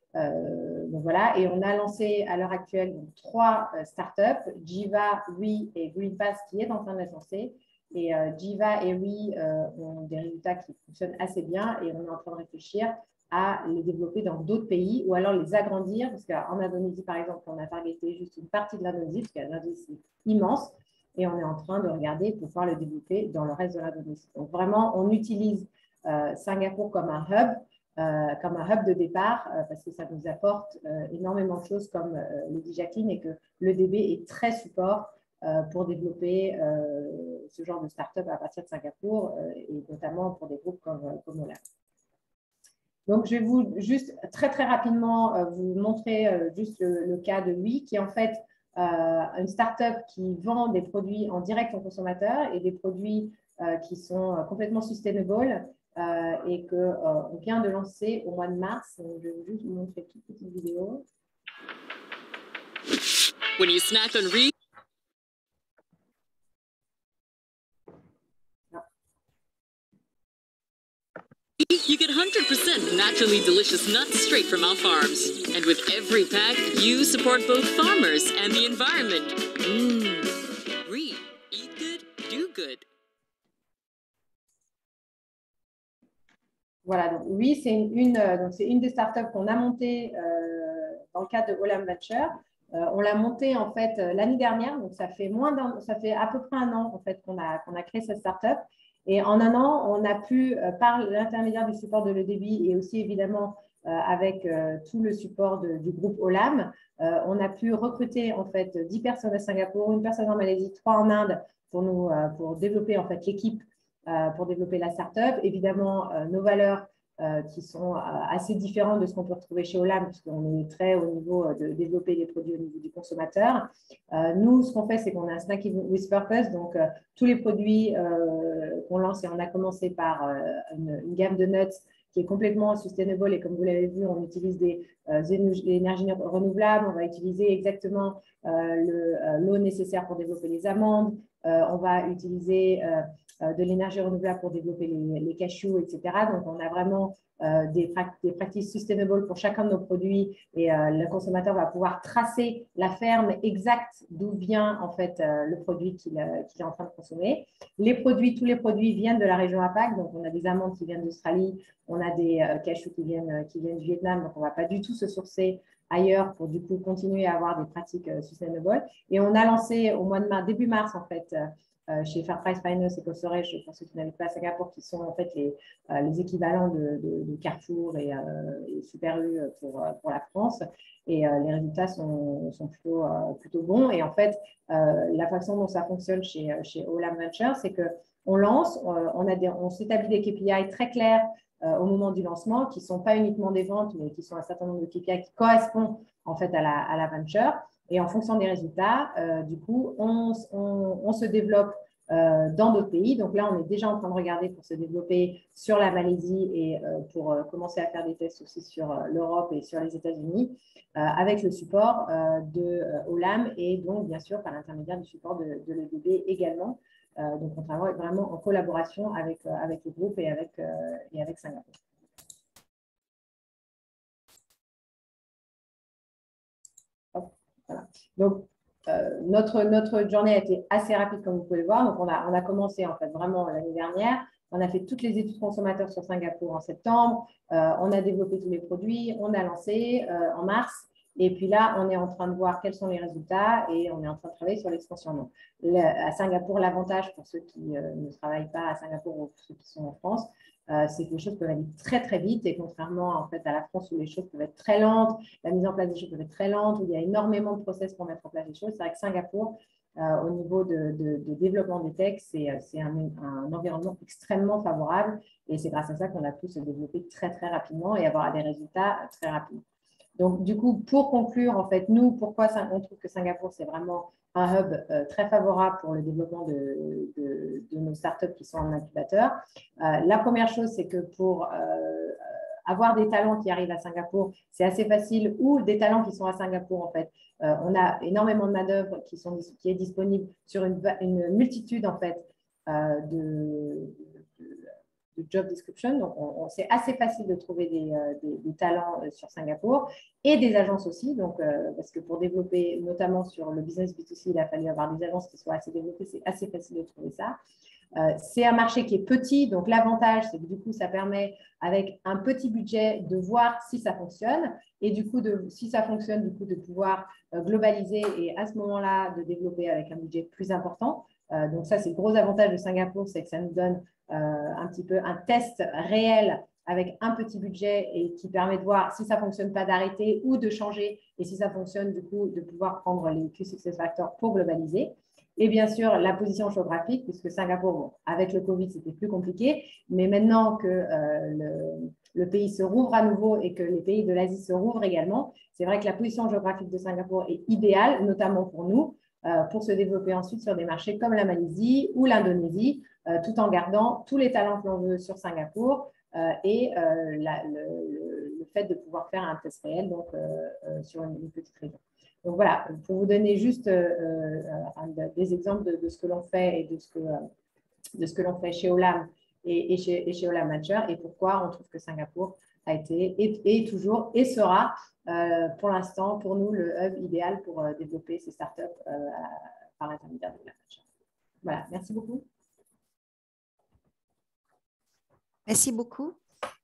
Euh, donc voilà, et on a lancé à l'heure actuelle donc, trois euh, startups, Jiva, Rui et Greenpass qui est en train d'être lancé. Et euh, Jiva et Rui euh, ont des résultats qui fonctionnent assez bien et on est en train de réfléchir à les développer dans d'autres pays ou alors les agrandir parce qu'en Indonésie, par exemple, on a targeté juste une partie de l'Indonésie parce que l'Indonésie c'est immense et on est en train de regarder pour pouvoir le développer dans le reste de l'Indonésie. Donc vraiment, on utilise euh, Singapour comme un hub euh, comme un hub de départ euh, parce que ça nous apporte euh, énormément de choses comme euh, le dit Jacqueline et que l'E D B est très support euh, pour développer euh, ce genre de start-up à partir de Singapour euh, et notamment pour des groupes comme, comme Olam. Donc, je vais vous juste très, très rapidement euh, vous montrer euh, juste le, le cas de lui, qui est en fait euh, une start-up qui vend des produits en direct aux consommateurs et des produits euh, qui sont euh, complètement sustainable euh, et qu'on euh, vient de lancer au mois de mars. Donc, je vais juste vous montrer une toute petite vidéo. When you snack on Reese. You get one hundred percent naturally delicious nuts straight from our farms. And with every pack, you support both farmers and the environment. Mmm. Reed, eat good, do good. Voilà, donc oui, c'est une, une, donc une des startups qu'on a montées euh, dans le cadre de Olam Venture. Euh, on l'a montée en fait l'année dernière, donc ça fait moins d'un, ça fait à peu près un an en fait qu'on a, qu'on a créé cette startup. Et en un an, on a pu, euh, par l'intermédiaire du support de l'E D B et aussi évidemment euh, avec euh, tout le support de, du groupe Olam, euh, on a pu recruter en fait dix personnes à Singapour, une personne en Malaisie, trois en Inde pour, nous, euh, pour développer en fait l'équipe, euh, pour développer la startup. Évidemment, euh, nos valeurs euh, qui sont euh, assez différentes de ce qu'on peut retrouver chez Olam, puisqu'on est très au niveau de développer les produits au niveau du consommateur. Euh, nous, ce qu'on fait, c'est qu'on a un Snacking with Purpose, donc euh, tous les produits euh, qu'on lance, et on a commencé par euh, une, une gamme de nuts qui est complètement sustainable, et comme vous l'avez vu, on utilise des euh, énergies renouvelables, on va utiliser exactement euh, l'eau euh, nécessaire pour développer les amandes, euh, on va utiliser euh, de l'énergie renouvelable pour développer les, les cashews, et cetera. Donc, on a vraiment euh, des, des pratiques sustainable pour chacun de nos produits et euh, le consommateur va pouvoir tracer la ferme exacte d'où vient en fait euh, le produit qu'il euh, qu'il est en train de consommer. Les produits, tous les produits viennent de la région APAC, donc on a des amandes qui viennent d'Australie, on a des euh, cashews qui viennent, euh, qui viennent du Vietnam, donc on ne va pas du tout se sourcer ailleurs pour du coup continuer à avoir des pratiques euh, sustainable. Et on a lancé au mois de mars, début mars en fait, euh, Euh, chez Fair Price Finance et Cosorage, pour ceux qui n'habitent pas à Singapour, qui sont en fait les, euh, les équivalents de, de, de Carrefour et, euh, et Super U pour, pour la France. Et euh, les résultats sont, sont plutôt, euh, plutôt bons. Et en fait, euh, la façon dont ça fonctionne chez, chez Olam Venture, c'est qu'on lance, on, a des, on s'établit des K P I très clairs euh, au moment du lancement, qui ne sont pas uniquement des ventes, mais qui sont un certain nombre de K P I qui correspondent en fait à la, à la venture. Et en fonction des résultats, euh, du coup, on, on, on se développe euh, dans d'autres pays. Donc là, on est déjà en train de regarder pour se développer sur la Malaisie et euh, pour euh, commencer à faire des tests aussi sur euh, l'Europe et sur les États-Unis euh, avec le support euh, de euh, Olam et donc, bien sûr, par l'intermédiaire du support de, de l'E D B également. Euh, donc, on travaille vraiment en collaboration avec, euh, avec le groupe et avec, euh, et avec Singapour. Voilà. Donc, euh, notre, notre journée a été assez rapide, comme vous pouvez le voir. Donc, on a, on a commencé en fait vraiment l'année dernière. On a fait toutes les études consommateurs sur Singapour en septembre. Euh, on a développé tous les produits. On a lancé euh, en mars. Et puis là, on est en train de voir quels sont les résultats et on est en train de travailler sur l'expansion. Donc, le, à Singapour, l'avantage pour ceux qui euh, ne travaillent pas à Singapour ou pour ceux qui sont en France, Euh, c'est que les choses peuvent aller très, très vite. Et contrairement en fait, à la France où les choses peuvent être très lentes, la mise en place des choses peut être très lente, où il y a énormément de process pour mettre en place des choses. C'est vrai que Singapour, euh, au niveau de, de, de développement des techs, c'est un, un environnement extrêmement favorable. Et c'est grâce à ça qu'on a pu se développer très, très rapidement et avoir des résultats très rapides. Donc, du coup, pour conclure, en fait, nous, pourquoi on trouve que Singapour, c'est vraiment un hub euh, très favorable pour le développement de, de, de nos startups qui sont en incubateur. Euh, la première chose, c'est que pour euh, avoir des talents qui arrivent à Singapour, c'est assez facile, ou des talents qui sont à Singapour, en fait. Euh, on a énormément de main-d'œuvre qui, sont, qui est disponible sur une, une multitude, en fait, euh, de, de de job description. Donc, c'est assez facile de trouver des, euh, des, des talents euh, sur Singapour et des agences aussi. Donc, euh, parce que pour développer, notamment sur le business B deux C, il a fallu avoir des agences qui soient assez développées. C'est assez facile de trouver ça. Euh, c'est un marché qui est petit. Donc, l'avantage, c'est que du coup, ça permet, avec un petit budget, de voir si ça fonctionne. Et du coup, de, si ça fonctionne, du coup, de pouvoir euh, globaliser et à ce moment-là, de développer avec un budget plus important. Euh, donc, ça, c'est le gros avantage de Singapour, c'est que ça nous donne Euh, un petit peu un test réel avec un petit budget et qui permet de voir si ça ne fonctionne pas d'arrêter ou de changer et si ça fonctionne, du coup, de pouvoir prendre les Key Success Factors pour globaliser. Et bien sûr, la position géographique, puisque Singapour, bon, avec le Covid, c'était plus compliqué, mais maintenant que euh, le, le pays se rouvre à nouveau et que les pays de l'Asie se rouvrent également, c'est vrai que la position géographique de Singapour est idéale, notamment pour nous, euh, pour se développer ensuite sur des marchés comme la Malaisie ou l'Indonésie, euh, tout en gardant tous les talents que l'on veut sur Singapour, Euh, et euh, la, le, le fait de pouvoir faire un test réel donc, euh, euh, sur une, une petite région. Donc voilà, pour vous donner juste euh, euh, des exemples de, de ce que l'on fait et de ce que, euh, de ce que l'on fait chez Olam et, et, chez, et chez Olam Venture et pourquoi on trouve que Singapour a été et, et toujours et sera euh, pour l'instant pour nous le hub idéal pour euh, développer ces startups euh, par l'intermédiaire de Olam Venture. Voilà, merci beaucoup. Merci beaucoup.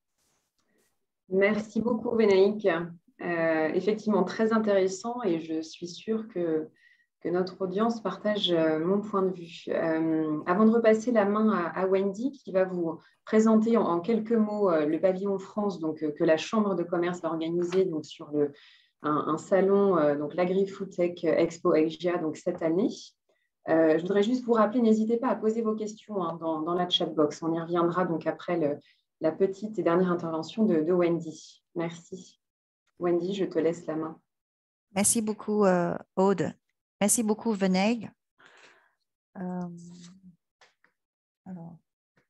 Merci beaucoup, Vénaïque. Euh, effectivement, très intéressant et je suis sûre que, que notre audience partage euh, mon point de vue. Euh, avant de repasser la main à, à Wendy, qui va vous présenter en, en quelques mots euh, le pavillon France, donc, euh, que la Chambre de commerce a organisé donc, sur le, un, un salon, euh, donc l'Agri-Food-Tech Expo Asia, donc cette année. Euh, je voudrais juste vous rappeler, n'hésitez pas à poser vos questions hein, dans, dans la chat box. On y reviendra donc après le, la petite et dernière intervention de, de Wendy. Merci. Wendy, je te laisse la main. Merci beaucoup, euh, Aude. Merci beaucoup, Vénaïque. Euh, alors.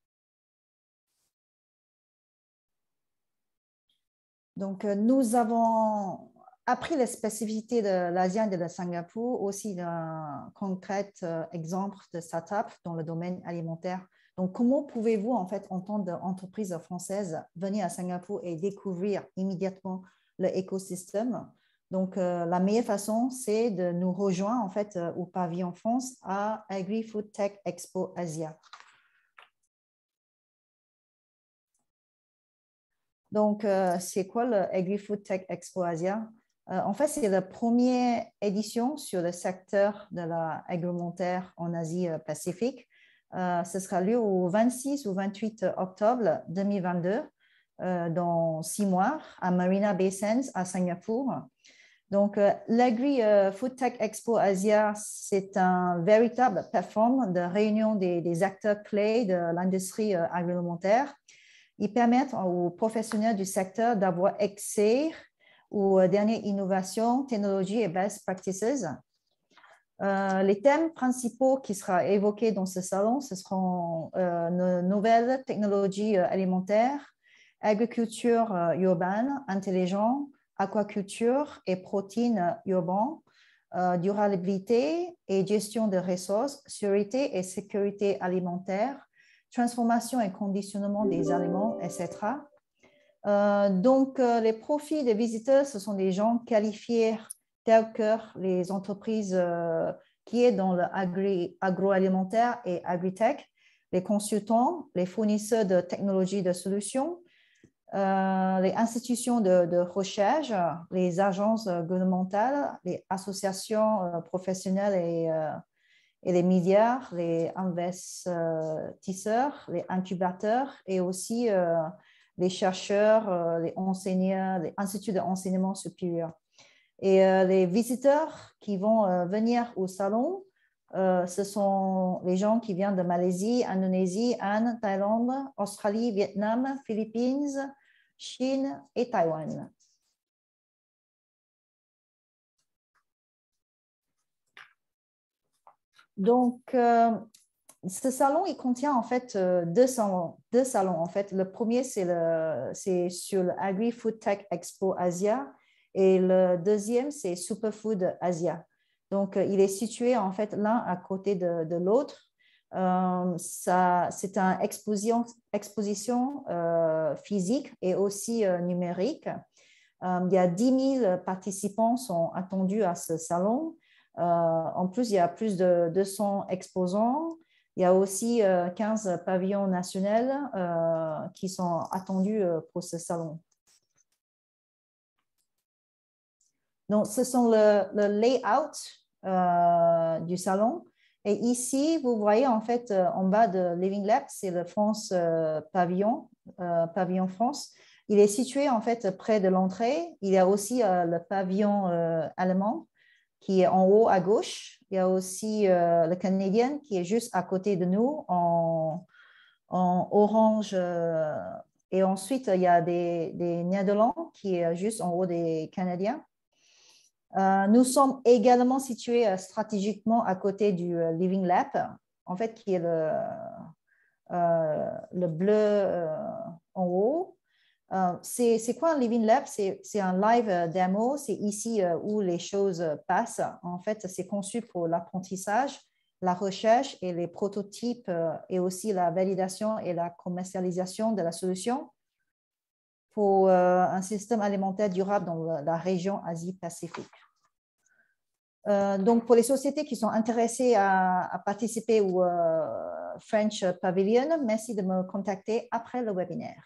Donc, euh, nous avons appris les spécificités de l'Asie et de Singapour, aussi d'un concret euh, exemple de start-up dans le domaine alimentaire. Donc, comment pouvez-vous, en fait, en tant qu'entreprise française, venir à Singapour et découvrir immédiatement l'écosystème? Donc, euh, la meilleure façon, c'est de nous rejoindre, en fait, euh, au pavillon France à Agri-Food-Tech Expo Asia. Donc, euh, c'est quoi le Agri-Food-Tech Expo Asia? Euh, en fait, c'est la première édition sur le secteur de l'agroalimentaire en Asie-Pacifique. Euh, ce sera lieu au vingt-six ou vingt-huit octobre deux mille vingt-deux, euh, dans six mois, à Marina Bay Sands, à Singapour. Donc, euh, l'Agri-Food-Tech Expo Asia, c'est un véritable plateforme de réunion des, des acteurs clés de l'industrie euh, agroalimentaire. Ils permettent aux professionnels du secteur d'avoir accès aux dernières innovations, technologies et best practices. Euh, les thèmes principaux qui seront évoqués dans ce salon, ce seront euh, nos nouvelles technologies alimentaires, agriculture euh, urbaine, intelligente, aquaculture et protéines urbaines, euh, durabilité et gestion de ressources, sécurité et sécurité alimentaire, transformation et conditionnement des aliments, et cetera. Euh, donc, euh, les profils des visiteurs, ce sont des gens qualifiés tels que les entreprises euh, qui sont dans l'agroalimentaire et agritech, les consultants, les fournisseurs de technologies de solutions, euh, les institutions de, de recherche, les agences gouvernementales, les associations euh, professionnelles et euh, et les médias, les investisseurs, les incubateurs et aussi euh, les chercheurs, euh, les enseignants, les instituts d'enseignement supérieur. Et euh, les visiteurs qui vont euh, venir au salon, euh, ce sont les gens qui viennent de Malaisie, Indonésie, Inde, Thaïlande, Australie, Vietnam, Philippines, Chine et Taïwan. Donc, euh, ce salon, il contient en fait euh, deux salons. Deux salons en fait. Le premier, c'est sur l'Agri-Food-Tech Expo Asia et le deuxième, c'est Superfood Asia. Donc, euh, il est situé en fait l'un à côté de, de l'autre. Euh, c'est une exposition, exposition euh, physique et aussi euh, numérique. Euh, il y a dix mille participants sont attendus à ce salon. Euh, en plus, il y a plus de deux cents exposants. Il y a aussi euh, quinze pavillons nationaux euh, qui sont attendus euh, pour ce salon. Donc, ce sont le, le layout euh, du salon. Et ici, vous voyez en fait en bas de Living Lab, c'est le France euh, Pavillon, euh, Pavillon France. Il est situé en fait près de l'entrée. Il y a aussi euh, le pavillon euh, allemand qui est en haut à gauche. Il y a aussi euh, le canadien qui est juste à côté de nous en, en orange. Euh, et ensuite, il y a des, des Néerlandais qui est juste en haut des Canadiens. Euh, nous sommes également situés euh, stratégiquement à côté du euh, Living Lab, en fait, qui est le, euh, le bleu euh, en haut. Euh, c'est quoi un Living Lab? C'est un live euh, démo. C'est ici euh, où les choses passent. En fait, c'est conçu pour l'apprentissage, la recherche et les prototypes euh, et aussi la validation et la commercialisation de la solution pour euh, un système alimentaire durable dans la, la région Asie-Pacifique. Euh, donc, pour les sociétés qui sont intéressées à, à participer au euh, French Pavilion, merci de me contacter après le webinaire.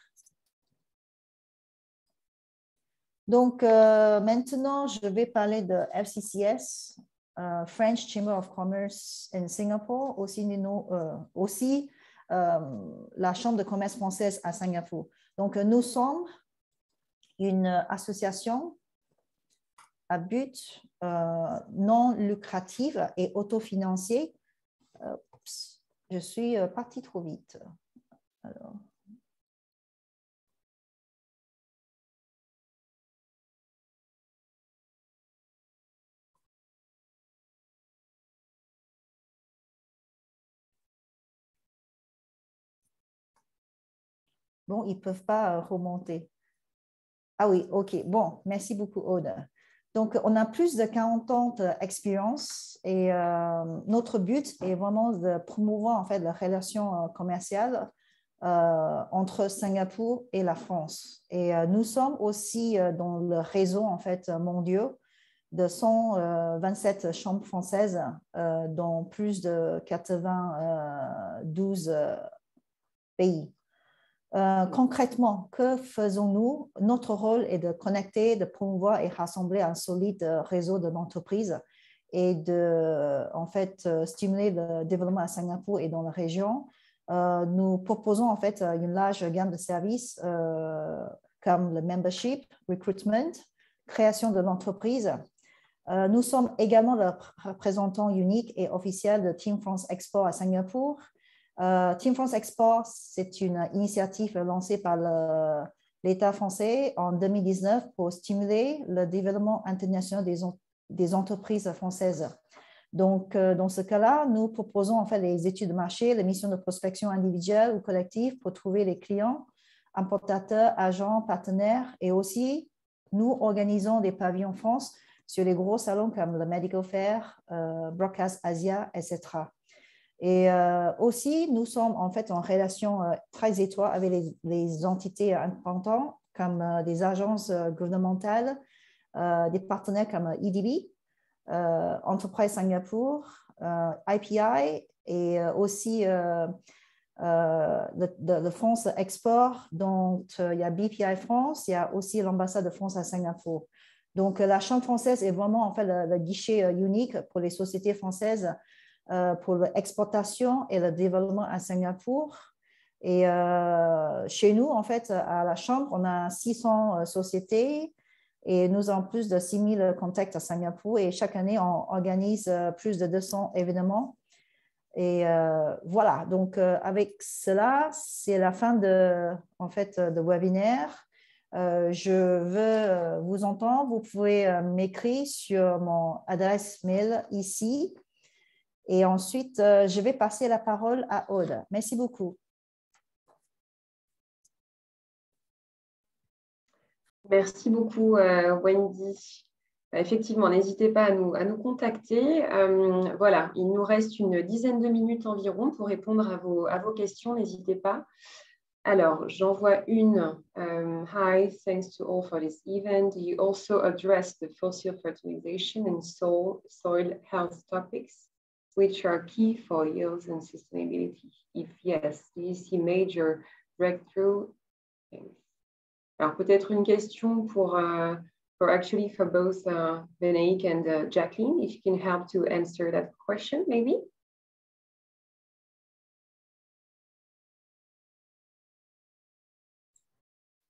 Donc, euh, maintenant, je vais parler de F C C S, euh, French Chamber of Commerce in Singapore, aussi, euh, aussi euh, la Chambre de commerce française à Singapour. Donc, nous sommes une association à but euh, non lucratif et autofinancé. Euh, je suis partie trop vite. Alors. Bon, ils ne peuvent pas remonter. Ah oui, OK. Bon, merci beaucoup, Aude. Donc, on a plus de quarante ans d'expérience et euh, notre but est vraiment de promouvoir en fait la relation commerciale euh, entre Singapour et la France. Et euh, nous sommes aussi euh, dans le réseau en fait mondial de cent vingt-sept chambres françaises euh, dans plus de quatre-vingt-douze euh, pays. Euh, concrètement, que faisons-nous? Notre rôle est de connecter, de promouvoir et rassembler un solide réseau d'entreprises et de, en fait, stimuler le développement à Singapour et dans la région. Euh, nous proposons en fait une large gamme de services euh, comme le membership, recruitment, création de l'entreprise. Euh, nous sommes également le représentant unique et officiel de Team France Export à Singapour. Uh, Team France Export, c'est une initiative lancée par l'État français en deux mille dix-neuf pour stimuler le développement international des, des entreprises françaises. Donc, euh, dans ce cas-là, nous proposons en fait les études de marché, les missions de prospection individuelle ou collective pour trouver les clients, importateurs, agents, partenaires et aussi, nous organisons des pavillons France sur les gros salons comme le Medical Fair, euh, Broadcast Asia, et cetera. Et euh, aussi, nous sommes en fait en relation euh, très étroite avec les, les entités importantes comme euh, des agences euh, gouvernementales, euh, des partenaires comme E D B, euh, Enterprise Singapour, euh, I P I et euh, aussi euh, euh, le, le France Export. Donc, euh, il y a B P I France, il y a aussi l'ambassade de France à Singapour. Donc, la Chambre française est vraiment en fait le, le guichet unique pour les sociétés françaises Euh, pour l'exportation et le développement à Singapour. Et euh, chez nous, en fait, à la Chambre, on a six cents sociétés et nous avons plus de six mille contacts à Singapour. Et chaque année, on organise plus de deux cents événements. Et euh, voilà, donc euh, avec cela, c'est la fin de, en fait, de webinaire. Euh, je veux vous entendre. Vous pouvez euh, m'écrire sur mon adresse mail ici. Et ensuite, euh, je vais passer la parole à Aude. Merci beaucoup. Merci beaucoup, euh, Wendy. Effectivement, n'hésitez pas à nous, à nous contacter. Euh, voilà, il nous reste une dizaine de minutes environ pour répondre à vos, à vos questions. N'hésitez pas. Alors, j'en vois une. Um, Hi, thanks to all for this event. You also address the fossil fertilization and soil, soil health topics, which are key for yields and sustainability. If yes, do you see major breakthrough? Alors, peut-être une question pour, uh, for actually for both uh, Benaik and uh, Jacqueline, if you can help to answer that question, maybe?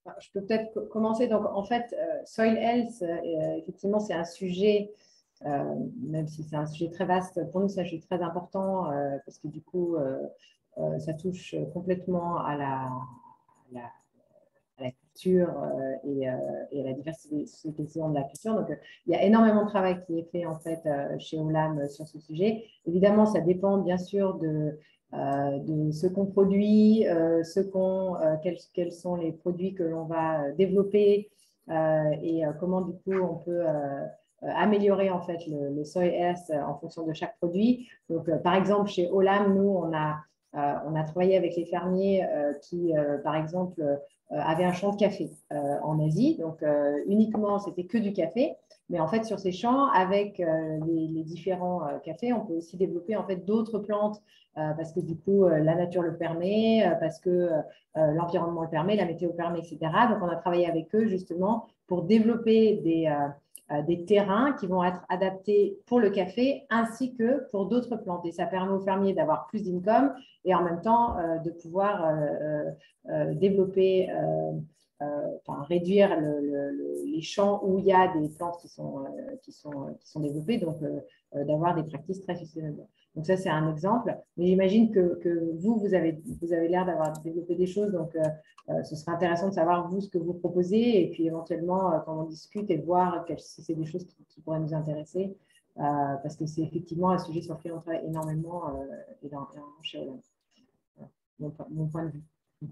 Je peux peut-être commencer. Donc, en fait, euh, Soil Health, euh, effectivement, c'est un sujet, euh, même si c'est un sujet très vaste, pour nous, c'est un sujet très important euh, parce que du coup, euh, euh, ça touche complètement à la, à la, à la culture euh, et, euh, et à la diversification de la culture. Donc, euh, il y a énormément de travail qui est fait, en fait, euh, chez Olam sur ce sujet. Évidemment, ça dépend, bien sûr, de Euh, de ce qu'on produit, euh, ce qu'on, euh, quels, quels sont les produits que l'on va développer euh, et euh, comment du coup on peut euh, améliorer en fait le, le soy health en fonction de chaque produit. Donc euh, par exemple chez Olam, nous on a, euh, on a travaillé avec les fermiers euh, qui euh, par exemple euh, avaient un champ de café euh, en Asie, donc euh, uniquement c'était que du café. Mais en fait, sur ces champs, avec euh, les, les différents euh, cafés, on peut aussi développer en fait d'autres plantes euh, parce que du coup, euh, la nature le permet, euh, parce que euh, l'environnement le permet, la météo permet, et cetera. Donc, on a travaillé avec eux justement pour développer des, euh, des terrains qui vont être adaptés pour le café ainsi que pour d'autres plantes. Et ça permet aux fermiers d'avoir plus d'income et en même temps euh, de pouvoir euh, euh, développer euh, Euh, enfin, réduire le, le, les champs où il y a des plantes qui sont, euh, qui sont, qui sont développées, donc euh, euh, d'avoir des pratiques très sustainables. Donc ça, c'est un exemple. Mais j'imagine que, que vous, vous avez, vous avez l'air d'avoir développé des choses, donc euh, euh, ce serait intéressant de savoir, vous, ce que vous proposez, et puis éventuellement, euh, quand on discute, et de voir si c'est des choses qui, qui pourraient nous intéresser, euh, parce que c'est effectivement un sujet sur lequel on travaille énormément, euh, énormément chez Olam. Voilà, mon, mon point de vue.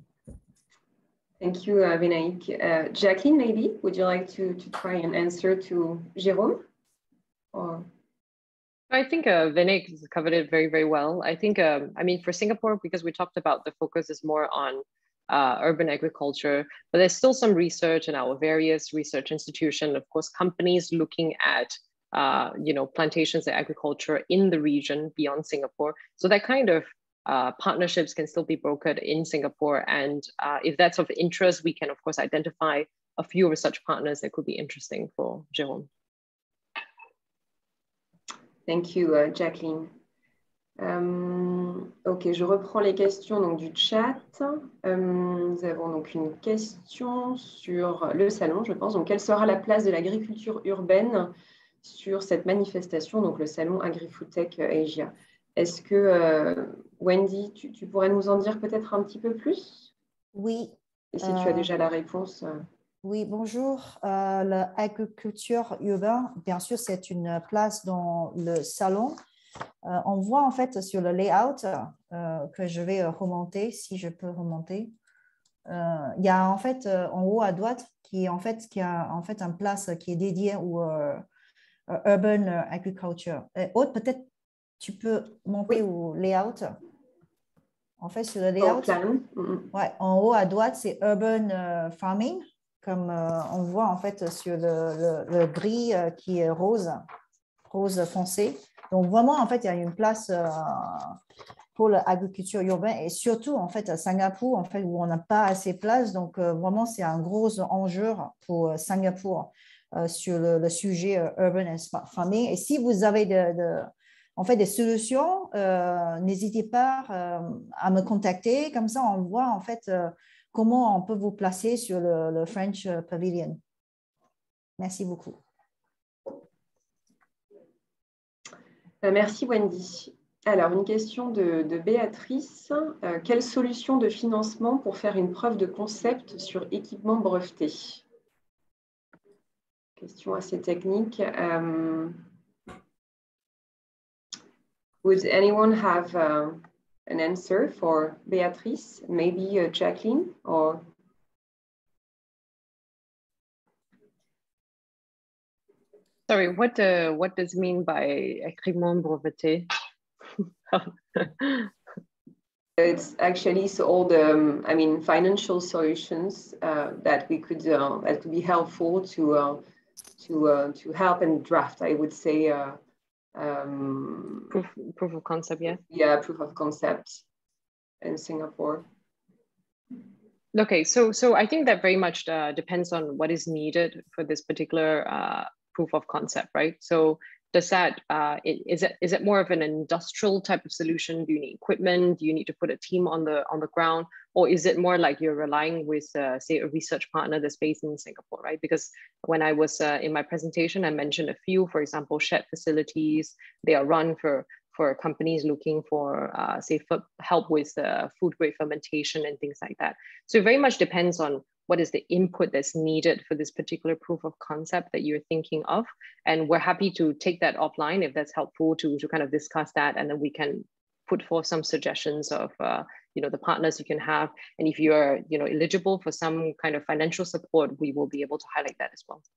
Thank you, uh, Vinaik. Uh, Jacqueline, maybe, would you like to, to try and answer to Jérôme? Or... I think uh, Vinaik has covered it very, very well. I think, um, I mean, for Singapore, because we talked about the focus is more on uh, urban agriculture, but there's still some research in our various research institutions, of course, companies looking at, uh, you know, plantations and agriculture in the region beyond Singapore. So that kind of Uh, partnerships can still be brokered in Singapore. And uh, if that's of interest, we can, of course, identify a few research partners that could be interesting for Jérôme. Thank you, uh, Jacqueline. Um, ok, je reprends les questions donc, du chat. Um, nous avons donc une question sur le salon, je pense. Donc, quelle sera la place de l'agriculture urbaine sur cette manifestation, donc le salon AgriFoodTech Asia? Est-ce que, euh, Wendy, tu, tu pourrais nous en dire peut-être un petit peu plus? Oui. Et si euh, tu as déjà la réponse. Euh... Oui, bonjour. Euh, L'agriculture urbaine, bien sûr, c'est une place dans le salon. Euh, on voit en fait sur le layout euh, que je vais remonter, si je peux remonter. Euh, il y a en fait euh, en haut à droite qui est en fait qui a en fait une place qui est dédiée au euh, urban agriculture. Et autre, peut-être tu peux monter oui. au layout. En fait, sur le layout, mm-hmm. ouais, en haut à droite, c'est urban euh, farming, comme euh, on voit en fait sur le, le, le gris euh, qui est rose, rose foncé. Donc vraiment, en fait, il y a une place euh, pour l'agriculture urbaine et surtout en fait à Singapour, en fait, où on n'a pas assez de place. Donc euh, vraiment, c'est un gros enjeu pour Singapour euh, sur le, le sujet euh, urban farming. Et si vous avez de, de en fait, des solutions, euh, n'hésitez pas euh, à me contacter. Comme ça, on voit en fait euh, comment on peut vous placer sur le, le French Pavilion. Merci beaucoup. Merci Wendy. Alors, une question de, de Béatrice. Euh, quelle solution de financement pour faire une preuve de concept sur équipement breveté? Question assez technique. Um, would anyone have uh, an answer for Béatrice? Maybe uh, Jacqueline or... Sorry, what uh, what does it mean by équipement breveté? It's actually so all the, um, I mean, financial solutions uh, that we could uh, that could be helpful to uh, to uh, to help and draft. I would say uh, um, proof proof of concept, yeah. Yeah, proof of concept in Singapore. Okay, so so I think that very much uh, depends on what is needed for this particular uh, proof of concept, right? So does that, uh, is it is it more of an industrial type of solution? Do you need equipment? Do you need to put a team on the on the ground? Or is it more like you're relying with, uh, say, a research partner that's based in Singapore, right? Because when I was uh, in my presentation, I mentioned a few, for example, shared facilities. They are run for, for companies looking for, uh, say, for help with uh, food grade fermentation and things like that. So it very much depends on what is the input that's needed for this particular proof of concept that you're thinking of. And we're happy to take that offline if that's helpful to, to kind of discuss that. And then we can put forth some suggestions of, uh, you know, the partners you can have. And if you're, you know, eligible for some kind of financial support, we will be able to highlight that as well.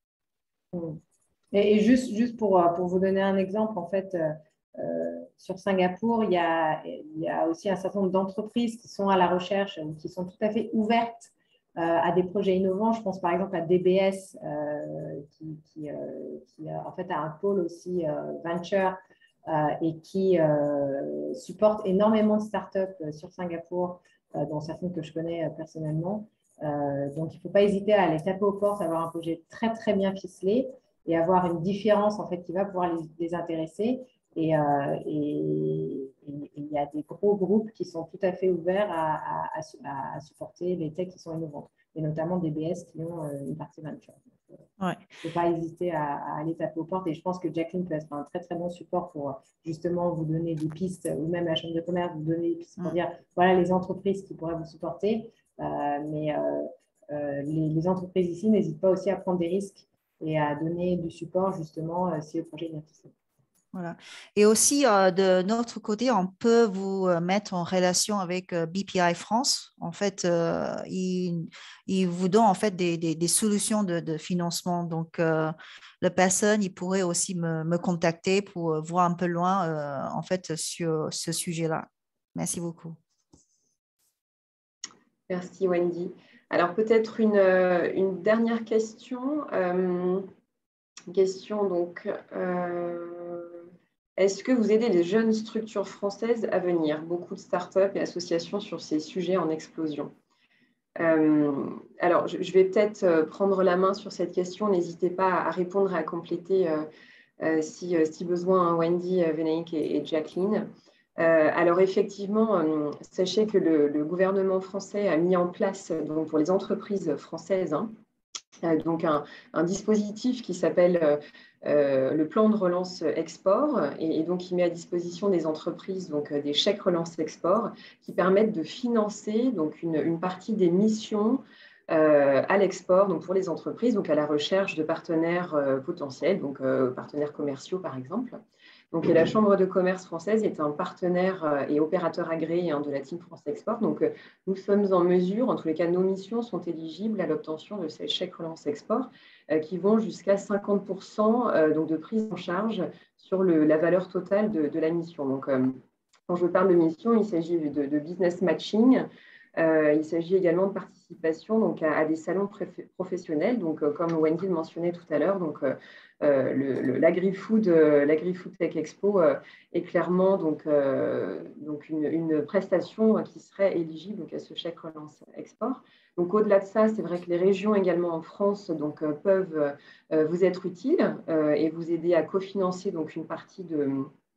Et, et juste, juste pour, pour vous donner un exemple, en fait, euh, sur Singapour, il y, a, il y a aussi un certain nombre d'entreprises qui sont à la recherche, qui sont tout à fait ouvertes Euh, à des projets innovants. Je pense par exemple à D B S euh, qui, qui, euh, qui en fait a un pôle aussi euh, venture euh, et qui euh, supporte énormément de startups euh, sur Singapour, euh, dont certaines que je connais euh, personnellement. Euh, donc il ne faut pas hésiter à aller taper aux portes, avoir un projet très très bien ficelé et avoir une différence en fait qui va pouvoir les, les intéresser. Et, euh, et il y a des gros groupes qui sont tout à fait ouverts à, à, à, à supporter les techs qui sont innovantes, et notamment des B S qui ont une partie venture. Il ne ouais. faut pas hésiter à, à aller taper aux portes. Et je pense que Jacqueline peut être un très, très bon support pour justement vous donner des pistes, ou même la Chambre de commerce, vous donner des pistes pour mmh. dire voilà les entreprises qui pourraient vous supporter. Euh, mais euh, euh, les, les entreprises ici n'hésitent pas aussi à prendre des risques et à donner du support justement euh, si le projet est bien ficelé. Voilà. Et aussi, euh, de notre côté, on peut vous mettre en relation avec euh, B P I France. En fait, euh, ils, ils vous donnent en fait des, des, des solutions de, de financement. Donc, euh, la personne, il pourrait aussi me, me contacter pour voir un peu loin euh, en fait sur ce sujet-là. Merci beaucoup. Merci Wendy. Alors peut-être une, une dernière question. Euh, question donc. Euh, Est-ce que vous aidez les jeunes structures françaises à venir? Beaucoup de startups et associations sur ces sujets en explosion. Euh, alors, je, je vais peut-être prendre la main sur cette question. N'hésitez pas à répondre et à compléter euh, euh, si, si besoin, hein, Wendy, Vénaïque et, et Jacqueline. Euh, alors, effectivement, euh, sachez que le, le gouvernement français a mis en place, donc, pour les entreprises françaises, hein, euh, donc un, un dispositif qui s'appelle euh, Euh, le plan de relance export et, et donc il met à disposition des entreprises donc euh, des chèques relance export qui permettent de financer donc une, une partie des missions euh, à l'export donc pour les entreprises, donc à la recherche de partenaires euh, potentiels, donc euh, partenaires commerciaux par exemple. Donc, la Chambre de commerce française est un partenaire et opérateur agréé hein, de la Team France Export. Donc, nous sommes en mesure, en tous les cas, nos missions sont éligibles à l'obtention de ces chèques relance export euh, qui vont jusqu'à cinquante pour cent euh, donc de prise en charge sur le, la valeur totale de, de la mission. Donc, euh, quand je parle de mission, il s'agit de, de business matching. Euh, il s'agit également de participation donc, à, à des salons professionnels, donc, euh, comme Wendy le mentionnait tout à l'heure. Donc, euh, euh, l'Agri-Food euh, l'Agri-Food Tech Expo euh, est clairement donc, euh, donc une, une prestation qui serait éligible donc, à ce chèque relance export. Donc, au-delà de ça, c'est vrai que les régions également en France donc, euh, peuvent euh, vous être utiles euh, et vous aider à cofinancer donc, une partie de,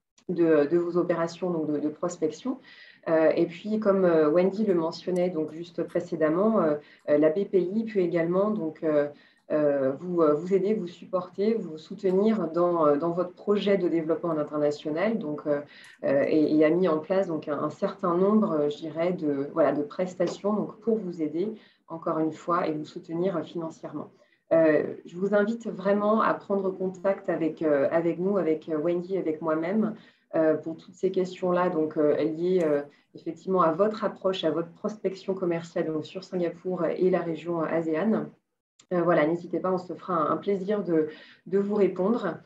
de, de vos opérations donc, de, de prospection. Euh, et puis, comme euh, Wendy le mentionnait donc, juste précédemment, euh, la B P I peut également donc, euh, euh, vous, euh, vous aider, vous supporter, vous soutenir dans, dans votre projet de développement international donc, euh, et, et a mis en place donc, un, un certain nombre, je dirais, de, voilà, de prestations donc, pour vous aider, encore une fois, et vous soutenir financièrement. Euh, je vous invite vraiment à prendre contact avec, euh, avec nous, avec Wendy, avec moi-même, Euh, pour toutes ces questions-là, donc euh, liées euh, effectivement à votre approche, à votre prospection commerciale donc, sur Singapour et la région ASEAN. Euh, voilà, n'hésitez pas, on se fera un, un plaisir de, de vous répondre.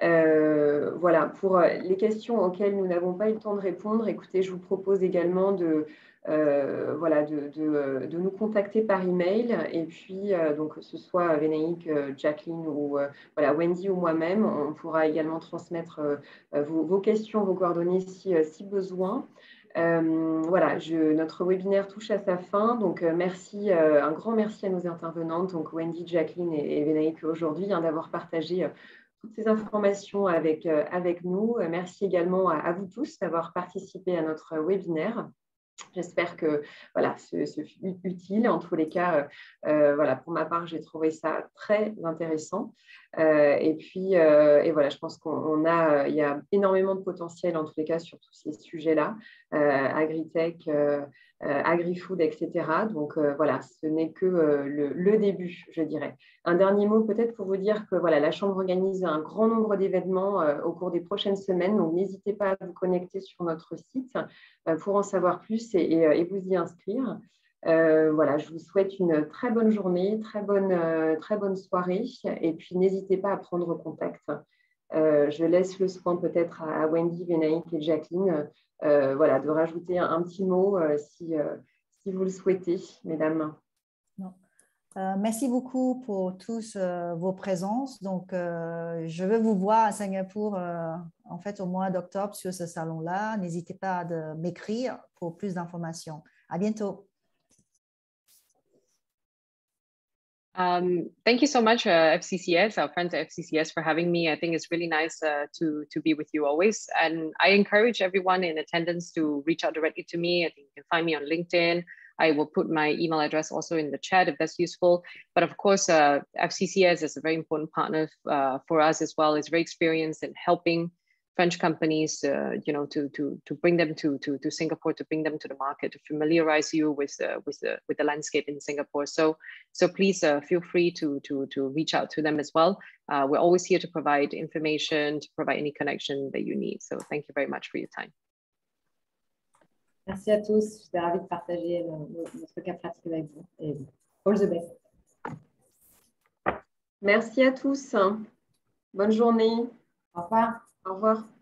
Euh, voilà, pour les questions auxquelles nous n'avons pas eu le temps de répondre, écoutez, je vous propose également de, euh, voilà, de, de, de nous contacter par email et puis, euh, donc, que ce soit Vénaïque, Jacqueline ou euh, voilà, Wendy ou moi-même, on pourra également transmettre euh, vos, vos questions, vos coordonnées si, si besoin. Euh, voilà, je, notre webinaire touche à sa fin, donc euh, merci, euh, un grand merci à nos intervenantes, donc Wendy, Jacqueline et, et Vénaïque aujourd'hui, hein, d'avoir partagé euh, toutes ces informations avec, euh, avec nous. Merci également à, à vous tous d'avoir participé à notre webinaire. J'espère que voilà, ce, ce fut utile. En tous les cas, euh, voilà, pour ma part, j'ai trouvé ça très intéressant. Euh, et puis, euh, et voilà, je pense qu'on a, il y a énormément de potentiel en tous les cas sur tous ces sujets-là, euh, agritech, euh, euh, agri-food, et cetera. Donc euh, voilà, ce n'est que euh, le, le début, je dirais. Un dernier mot peut-être pour vous dire que voilà, la Chambre organise un grand nombre d'événements euh, au cours des prochaines semaines. Donc n'hésitez pas à vous connecter sur notre site euh, pour en savoir plus et, et, et vous y inscrire. Euh, voilà, je vous souhaite une très bonne journée, très bonne, euh, très bonne soirée et puis n'hésitez pas à prendre contact. Euh, je laisse le soin peut-être à, à Wendy, Vénaïque et Jacqueline euh, voilà, de rajouter un, un petit mot euh, si, euh, si vous le souhaitez, mesdames. Non. Euh, merci beaucoup pour tous euh, vos présences. Donc, euh, je vais vous voir à Singapour euh, en fait au mois d'octobre sur ce salon-là. N'hésitez pas à m'écrire pour plus d'informations. À bientôt. Um, thank you so much, uh, F C C S, our friends at F C C S, for having me. I think it's really nice uh, to, to be with you always. And I encourage everyone in attendance to reach out directly to me. I think you can find me on LinkedIn. I will put my email address also in the chat if that's useful. But of course, uh, F C C S is a very important partner uh, for us as well. It's very experienced in helping French companies, uh, you know, to to to bring them to to to Singapore, to bring them to the market, to familiarize you with uh, with the with the landscape in Singapore. So so please uh, feel free to to to reach out to them as well. Uh, we're always here to provide information, to provide any connection that you need. So thank you very much for your time. Merci à tous. J'étais ravie de partager notre cas pratique avec vous. Et all the best. Merci à tous. Bonne journée. Au revoir. Au revoir.